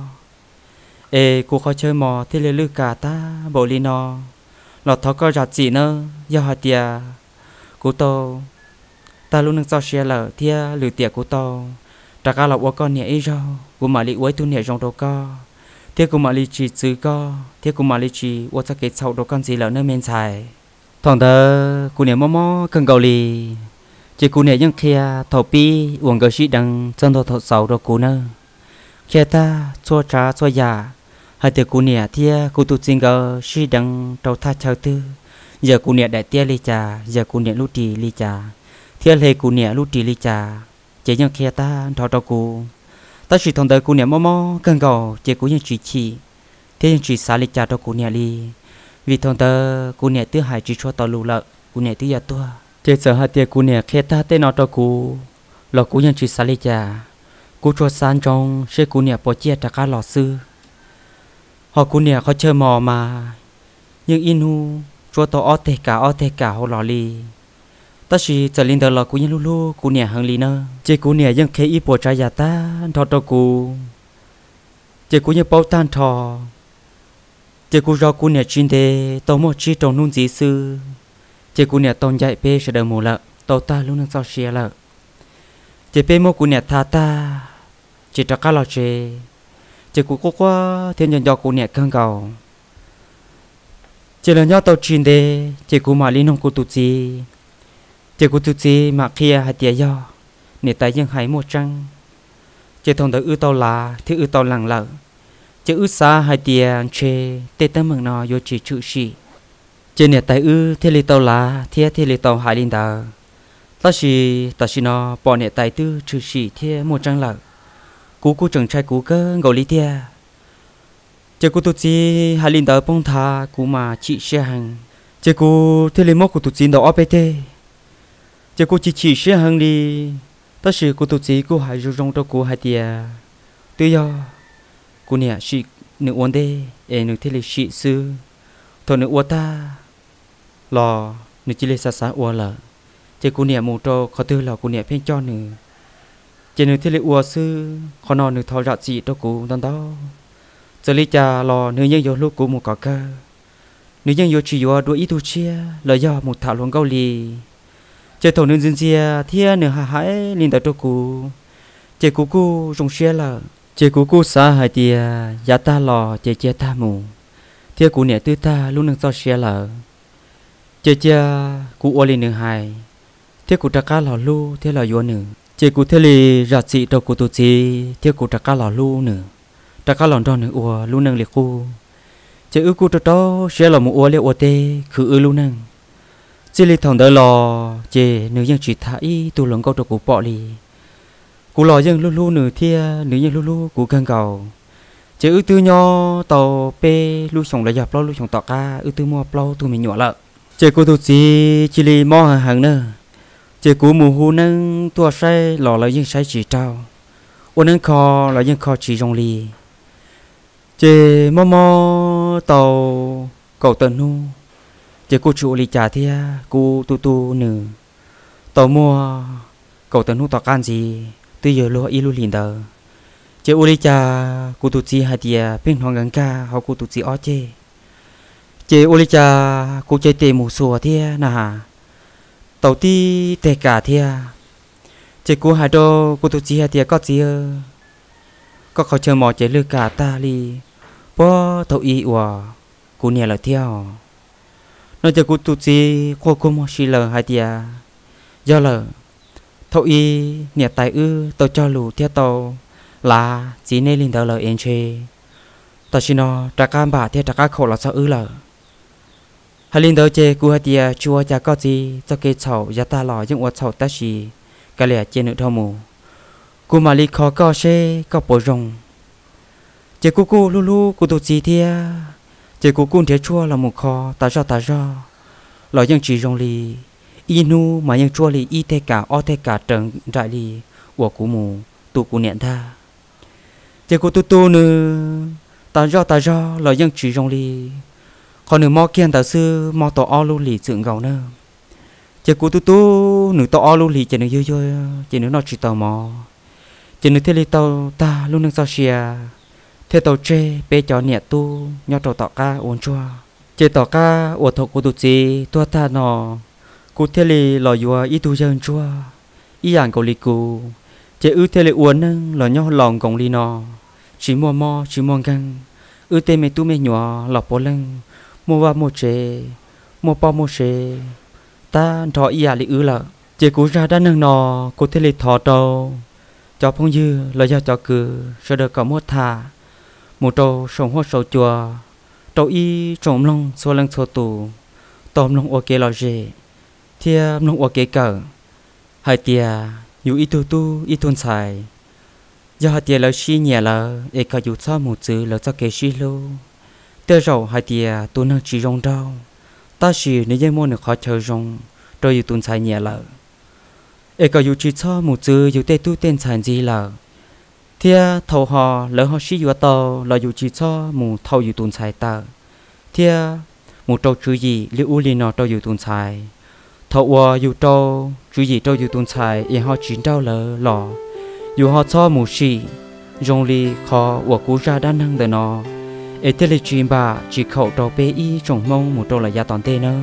Speaker 1: ê cô khó chơi mò thế lê lư cả ta bộ li nó lọt thọ coi giặt gì nơ do hạt tiề cô tàu ta luôn nâng cho xe lở thia lử tiề cô tàu trả cả lọ con nhẹ ấy rau cô mà li uế tu nhẹ trong đầu co thia cô mà li chỉ chữ co thia cô mà li chỉ uế cho cái sau đầu con gì lỡ nơi men xài thằng thơ cô nhẹ mò mò cần cầu li chỉ cô nhẹ những kia thầu pi uống cái gì đằng chân đầu thầu sau đầu cô nơ kia ta xua trá xua già hai từ cô nè thia cô tụt sinh gờ suy đằng đầu tha chờ tư giờ cô nè đại tia ly trà giờ cô nè lú trì ly trà thia lê cô nè lú trì ly trà chỉ những kia ta thọ đầu cô ta chỉ thằng đời cô nè mò mò cần cầu chỉ cô những chỉ thế những chỉ xả ly trà đầu cô nè ly vì thằng đời cô nè tứ hải chỉ cho tàu lù lợ cô nè tứ giờ tua chỉ sợ hai tia cô nè kia ta tên nó đầu cô là cô những chỉ xả ly trà cô cho san trong sẽ cô nè bỏ chia trả cả lò sư họ cô nè khó chơi mò mà nhưng inu cho tao ở thế cả họ lò li ta chỉ trở lên đó là cô nhân lu cô nè hàng li nơ chỉ cô nèยังเคอีปวดใจยาta thọ tao cô chỉ cô nhân bao tan thọ chỉ cô do cô nè chuyên đề tao một chi trong nung gì sư chỉ cô nè tông dạy pe sẽ đỡ mù lợ tao ta luôn đang sao xia lợ chỉ pe một cô nè tha ta chỉ trả cả lò chê chỉ cô quá thiên nhân do cô nè căng cầu chỉ là nhau tàu chuyên đề chỉ cô mà liên hồng cô tụt gì chỉ cô tụt gì mà kia hạt tiề do nè tại dân hải một trăng chỉ thằng đó ư tàu là thì ư tàu lằng lợ chỉ ư xa hạt tiề chê tê tâm mừng nó vô chỉ chữ sĩ chỉ nè tại ư thì li tàu là thì li tàu hải linh đờ ta chỉ nó bỏ nè tại tư chữ sĩ thì một trăng lợ cú chẳng trai cú cơ ngồi lý tia chỉ cú tụt gì hai linh đờ bông thà cú mà chị xe hàng chỉ cú thế lên mốc cú tụt gì đó opt chỉ cú chỉ xe hàng đi ta chỉ cú tụt gì cú hai rong cho cú hai tia tuy do cú nè chị nữ ổn đê nữ thế lên chị sư thôi nữ ổn ta lò nữ chỉ lên xa ổn lợ chỉ cú nè mù trâu khó tư là cú nè phên cho nữ chỉ nữ thế lệ ua sư khó nọ nữ thọ rạ gì đâu cú đón đó giờ lý cha lò nữ nhân vô lúc cú một cỏ cơ nữ nhân vô chỉ vô đuổi ít tu chia lời do một thảo luận câu lì chỉ thầu nữ dân chia thia nữ hà hải linh đạo đâu cú chỉ cú rong xe là chỉ cú xa hai tia giá ta lò chỉ chia ta mù thia cú nè tư ta luôn nâng cho xe là chỉ chia cú ua lên nữ hài thia cú trả cá lò lu thia là vô nữ chỉ cụ thể là rạ trị đầu cụ tụt gì theo cụ trả cá lò lu nữa trả cá lò đòn nữa ua lu nâng liệt cụ chỉ ư cụ đó sẽ là một ua liệt ua tê khử ư lu nâng chỉ li thằng đó lò chế nữ dân chỉ thấy tu lồng câu cho cụ bỏ li cụ lò dân lu lu nữ thia nữ dân lu lu cụ gần cầu chế ư tư nho tàu pe lu sòng lại dập lo lu sòng tọt ca ư tư mua plau tu mình nhỏ lợ chế cụ tu chỉ li mò hàng nơ chế cụ mù hu nâng tua say lò lại dân say chỉ trao ôn nâng kho lại dân kho chỉ rong li chế mò tàu cầu tần nu chế cô chủ lì trả thia cô tu nữ tàu mua cầu tần nu tọt can gì từ giờ lo ilu lìn đờ chế u lì trả cô tu chi hai tia bên hoàng ngân ca họ cô tu chi ó chế u lì trả cô chơi tê mù sùa thia nà tàu ti tê cả thia chế cô hai đô cô tu chi hai tia có gì có khó chơi mò chế lư cả ta li po tàu y ủa cô nhẹ là theo nói cho cô tu chi cô mua xì lờ hai tia do lờ thâu y nhẹ tài tàu cho lù theo tàu là chỉ nên linh đỡ lờ en chê tàu xin nó trả cam bà theo trả cá khổ là sao lờ hai linh đỡ chê cô hai tia chua cha có gì cho cây chậu giá ta lò những vật chậu ta xì cái lẻ trên nửa thâu mù cô mà li khó có xê có bổ rồng chê cô lu cô tu chi thia chế cô cũng thế chua là một kho ta ra lo những chỉ rong li inu mà những chua li y thế cả o thế cả trần đại li của cú mù tu cú niệm tha chế cô tu nữa ta ra lo những chỉ rong li còn nửa mò kiên ta sư mò to o lu li dựng gầu nữa chế cô tu nửa to o lu li chế nửa dơ chế nửa nó chỉ tò mò chế nửa thế li tao ta luôn nương sao xìa thế tàu tre bé cho nhẹ tu nhau tàu tọt ca uốn chua chế tọt ca uốn thọ của tụi chị tua ta nọ cụ thế li lò dùa ít tu dân chua ít dạng cầu li cụ chế ư thế li uốn nâng lò nhau lòng gồng li nọ chỉ mua chỉ mua găng ư tê mẹ tu mẹ nhỏ lọ bò lưng mua ba mua chế mua bao mua chế ta thọ ít li ư lợ chế cụ ra đã nâng nọ cụ thế li thọ đầu cho phong dư lò do cho cừ rồi được có mua thà một trâu sống hoa sầu chùa trâu y trộm lông xua lăng xua tù tôm lông ok lò dê thia lông ok cờ hai tia dù y tu y tuôn xài do hai tia lỡ xí nhẹ lỡ e cả dù sao một chữ lỡ cho kế xí lô tơ rầu hai tia tu năng chỉ rong đau ta xì nếu dân môn được khó chờ rong rồi dù tuôn xài nhẹ lỡ e cả dù chỉ sao một chữ dù tê tu tên xài gì lỡ thia thầu họ lỡ họ xí dùa tàu là dù chỉ cho mù thầu dù tuần xài tờ thia mù trâu chữ gì liệu u li nọ trâu dù tuần xài thầu hòa dù trâu chữ gì trâu dù tuần xài yên họ chín trâu lỡ lò dù họ cho mù xì rong li khó hòa cú ra đan năng đời nọ ê thế li chìm bà chỉ khẩu trâu bê y trồng mông mù trâu là gia toàn tê nơ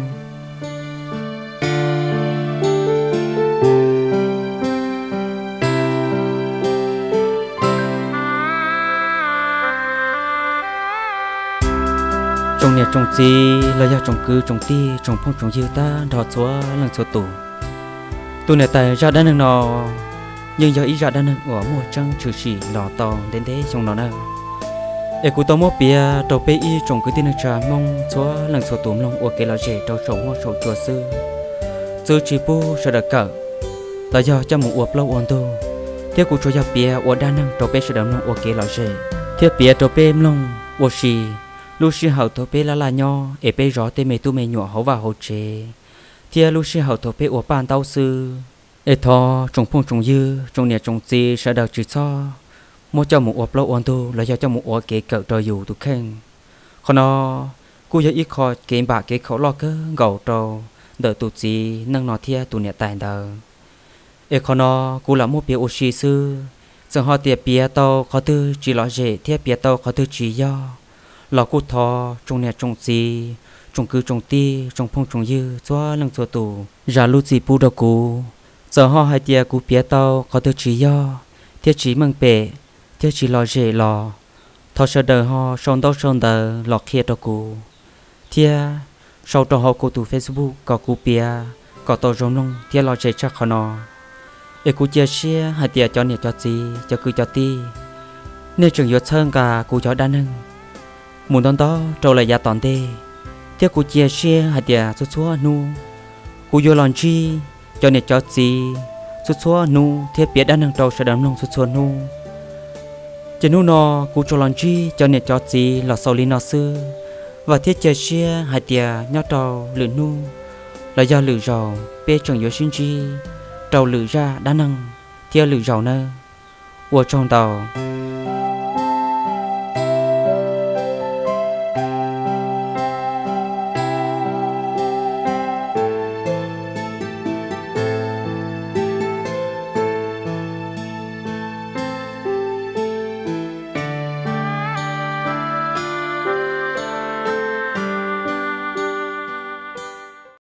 Speaker 1: trong nhà trong chi là do trong cư trong ti trong phong trong dư ta đọt xóa lần xóa tủ tụ này tại ra đan nọ nhưng do ý ra đan ở một trăng trừ chỉ lò to đến thế trong nó nào để cụ tao mua bia đầu bê y trong cứ tin trà mong xóa lần xóa tủ lòng ở cái là rể đầu sống hoa sầu chùa sư sư chỉ bu sẽ được cỡ là do cho một uộc lâu ổn tu theo cụ cho ra bia ở đan năng đầu bê sẽ đâm lòng ở cái là rể theo bia đầu bê lòng ở xì lúc xưa hậu thổ bê là nho để bê rõ tê mê tu mê nhỏ hậu và hậu chế thia lúc xưa hậu thổ bê ở bàn tao sư để thọ trồng phong trồng dư trồng nhà trồng gì sẽ được chỉ cho mua cho một ốp lâu ổn tu là cho một ốp kế cỡ trời dù tu khen còn nó cú giờ ít khỏi kế bạc kế khẩu lo cơ gầu trâu đợi tu gì nâng nó thia tu nhà tài đờ để còn nó cú là một bia oxy sư giờ họ tiệp bia tàu khó tư chỉ lo dễ thia bia tàu khó tư chỉ do lò cút thò trong nhà trong gì trong cư trong ti trong phong trong dư xóa lăng xóa tù ra lút gì pu đâu cú giờ họ hai tia cú phía tao có tư chỉ do thiết chỉ măng bể thiết chỉ lò dễ lò thọ sợ đời họ son đời lò kia đâu cú thia sau đó họ cú tụ Facebook có cú phía có tao rong long thia lò dễ chắc họ nọ để cú chia sẻ hai tia cho nhà cho gì cho cư cho ti nên trường yếu hơn cả cú cho đa năng muốn đón đó trâu lại gia toàn tê theo cụ chia sẻ hạt địa số nu cú vô lòng chi cho nên cho gì xuất xóa nu thiết biết đã nâng trâu sẽ đắm nông xuất xóa nu chỉ nu nọ cú cho lòng chi cho nên cho gì là sau lý nọ sư và thiết chơi chia hai tia nhát trâu lử nu là do lử rầu bê trồng yếu sinh chi trâu lử ra đã nâng theo lử rầu nơ của trong tàu